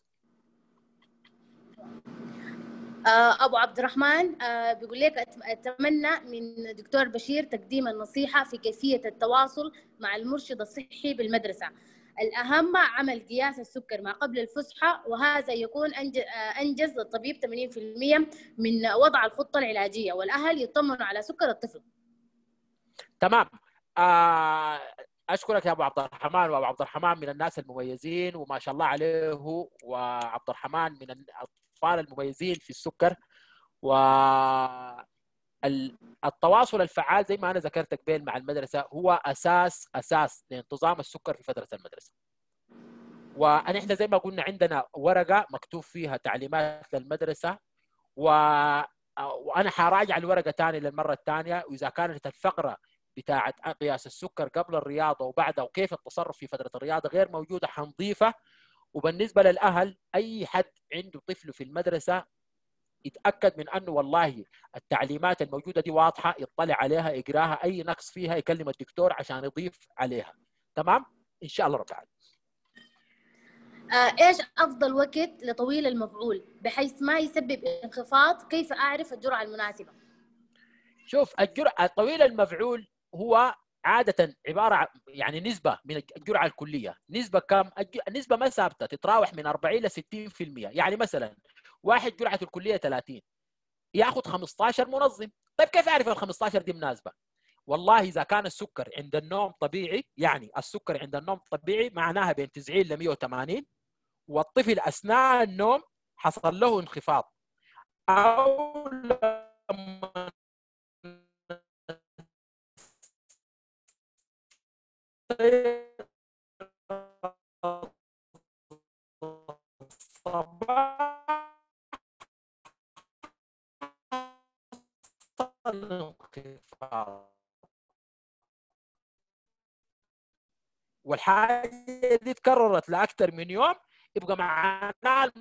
ابو عبد الرحمن بيقول لك اتمنى من دكتور بشير تقديم النصيحه في كيفيه التواصل مع المرشد الصحي بالمدرسه. الاهم عمل قياس السكر ما قبل الفسحه، وهذا يكون انجز للطبيب ثمانين بالمئة من وضع الخطه العلاجيه، والاهل يطمنوا على سكر الطفل. تمام. آه اشكرك يا ابو عبد الرحمن. وابو عبد الرحمن من الناس المميزين وما شاء الله عليه، وعبد الرحمن من الاطفال المميزين في السكر. والتواصل الفعال زي ما انا ذكرت قبل مع المدرسه هو اساس اساس لانتظام السكر في فتره المدرسه. ونحن زي ما قلنا عندنا ورقه مكتوب فيها تعليمات للمدرسه، و... وانا حراجع الورقه ثاني للمره الثانيه، واذا كانت الفقره بتاعه قياس السكر قبل الرياضه وبعدها وكيف التصرف في فتره الرياضه غير موجوده حنضيفها. وبالنسبه للاهل اي حد عنده طفل في المدرسه يتاكد من انه والله التعليمات الموجوده دي واضحه، يطلع عليها يقراها، اي نقص فيها يكلم الدكتور عشان يضيف عليها. تمام ان شاء الله رب العالمين. آه، ايش افضل وقت لطويل المفعول بحيث ما يسبب انخفاض؟ كيف اعرف الجرعه المناسبه؟ شوف الجرعه طويل المفعول هو عاده عباره عن يعني نسبه من الجرعه الكليه. نسبه كم؟ النسبه ما ثابته، تتراوح من أربعين ل ستين بالمئة. يعني مثلا واحد جرعته الكليه ثلاثين ياخذ خمسة عشر منظم. طيب كيف اعرف ال خمسة عشر دي مناسبه؟ والله اذا كان السكر عند النوم طبيعي، يعني السكر عند النوم طبيعي معناها بين تسعين ل مئة وثمانين، والطفل اثناء النوم حصل له انخفاض، او لما والحاجه دي تكررت لاكثر من يوم، يبقى معناها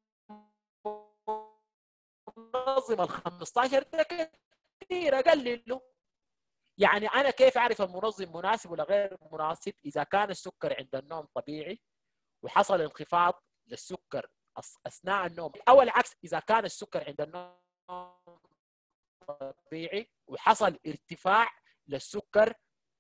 المنظم ال خمسة عشر ده كثير، اقلله. يعني انا كيف اعرف المنظم مناسب ولا غير مناسب؟ اذا كان السكر عند النوم طبيعي وحصل انخفاض للسكر اثناء النوم، او العكس اذا كان السكر عند النوم طبيعي وحصل ارتفاع للسكر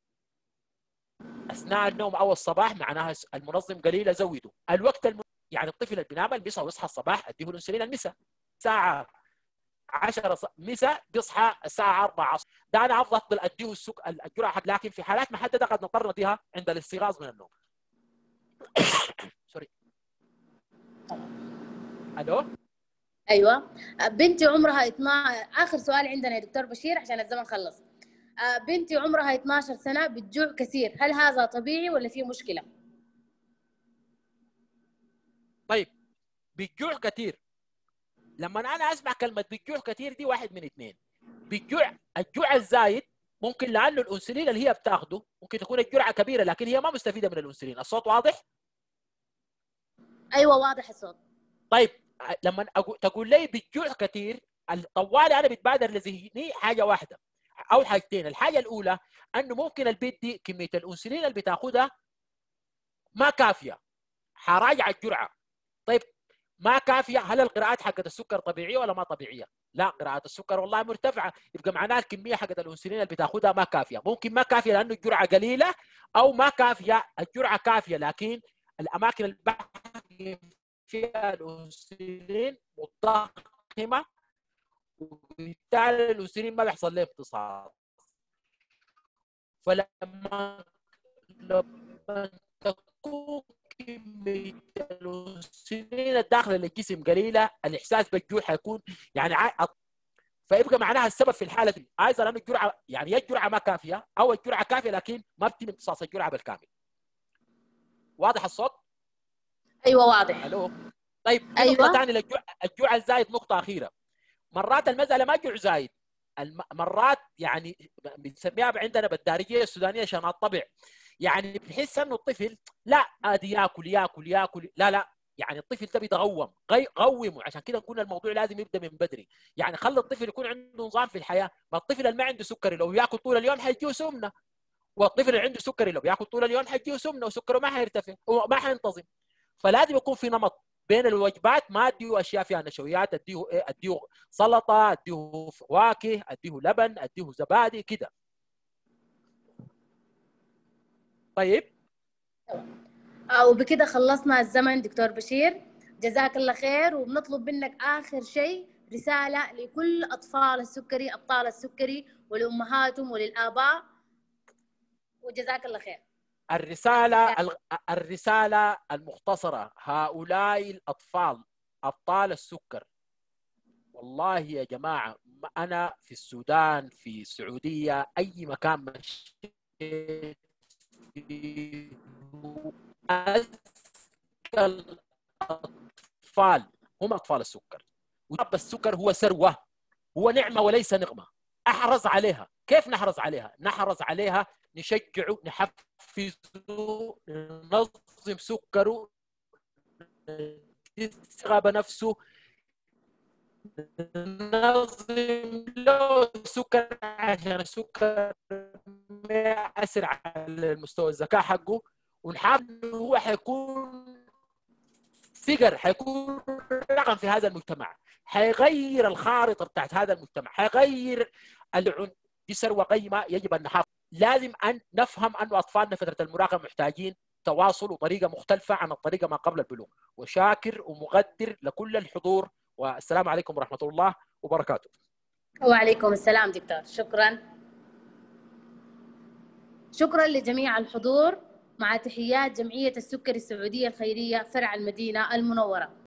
اثناء النوم او الصباح، معناها المنظم قليل ازوده. الوقت الم... يعني الطفل اللي بينام بيصحى ويصحى الصباح اديه الانسولين المساء الساعه عشرة مساء، بيصحى الساعه أربعة عصر، ده انا افضل اديه السك... الجرعه حق. لكن في حالات محدده قد نضطر نديها عند الاستيقاظ من النوم. سوري. الو. ايوه. بنتي عمرها اثناشر، اخر سؤال عندنا يا دكتور بشير عشان الزمن خلص. بنتي عمرها اثناشر سنه بتجوع كثير، هل هذا طبيعي ولا في مشكله؟ طيب بتجوع كثير، لما انا اسمع كلمه بتجوع كثير دي واحد من اثنين. بتجوع الجوع الزايد ممكن لانه الانسولين اللي هي بتاخده ممكن تكون الجرعه كبيره لكن هي ما مستفيده من الانسولين. الصوت واضح؟ ايوه واضح الصوت. طيب لما تقول لي بتجوع كثير، طوالي انا بتبادر لذهني حاجه واحده او حاجتين. الحاجه الاولى انه ممكن البنت دي كميه الانسولين اللي بتاخدها ما كافيه، حراجع الجرعه. طيب ما كافيه، هل القراءات حقت السكر طبيعيه ولا ما طبيعيه؟ لا، قراءة السكر والله مرتفعه، يبقى معناها الكميه حقت الانسولين اللي بتاخدها ما كافيه. ممكن ما كافيه لانه الجرعه قليله، او ما كافيه الجرعه كافيه لكن الاماكن اللي بحقن فيها الانسولين متضخمه، وبالتالي الانسولين ما بيحصل له امتصاص. فلما لما تكون كميه الانسولين الداخله للجسم قليله، الاحساس بالجوع حيكون يعني ع... فيبقى معناها السبب في الحاله دي ايضا لانه الجرعه يعني يا الجرعه ما كافيه او الجرعه كافيه لكن ما بتم امتصاص الجرعه بالكامل. واضح الصوت؟ ايوه واضح. الو. طيب في ايوه. نقطه ثانيه للجوع، الجوع الزايد نقطه اخيره. مرات المساله ما جوع زايد، مرات يعني بنسميها عندنا بالدارجيه السودانيه شنات طبع. يعني بتحس انه الطفل لا ادي ياكل ياكل ياكل، لا لا، يعني الطفل ده بيتغوم، قومه. عشان كده نقول الموضوع لازم يبدا من بدري. يعني خلي الطفل يكون عنده نظام في الحياه. ما الطفل اللي ما عنده سكري لو ياكل طول اليوم حيجيه سمنه، والطفل اللي عنده سكري لو بياكل طول اليوم حيجيه سمنه وسكره ما حيرتفع وما حينتظم. فلازم يكون في نمط بين الوجبات، ما اديه اشياء فيها نشويات، اديه ايه، اديه سلطه، اديه فواكه، اديه لبن، اديه زبادي كده. طيب وبكده خلصنا الزمن دكتور بشير، جزاك الله خير. وبنطلب منك اخر شيء رساله لكل اطفال السكري، ابطال السكري ولامهاتهم وللاباء، وجزاك الله خير. الرساله الرساله المختصره: هؤلاء الاطفال أبطال السكر. والله يا جماعة أنا في السودان، في السعودية، أي مكان مشيت فيه، أذكى الأطفال هم أطفال السكر. وشاب السكر هو ثروة، هو نعمة وليس نقمة. أحرص عليها. كيف نحرص عليها؟ نحرص عليها نشجعه، نحفزه، ننظم سكره، يثق بنفسه، ننظم له سكر عشان السكر ما يأثر على المستوى الذكاء حقه، ونحاول انه هو حيكون فيجر، حيكون رقم في هذا المجتمع، حيغير الخارطه بتاعت هذا المجتمع، حيغير العن. دي ثروه قيمه يجب ان نحافظ. لازم ان نفهم ان اطفالنا فتره المراهقه محتاجين تواصل وطريقه مختلفه عن الطريقه ما قبل البلوغ. وشاكر ومقدر لكل الحضور، والسلام عليكم ورحمه الله وبركاته. وعليكم السلام دكتور، شكرا. شكرا لجميع الحضور، مع تحيات جمعية السكري السعودية الخيرية فرع المدينة المنورة.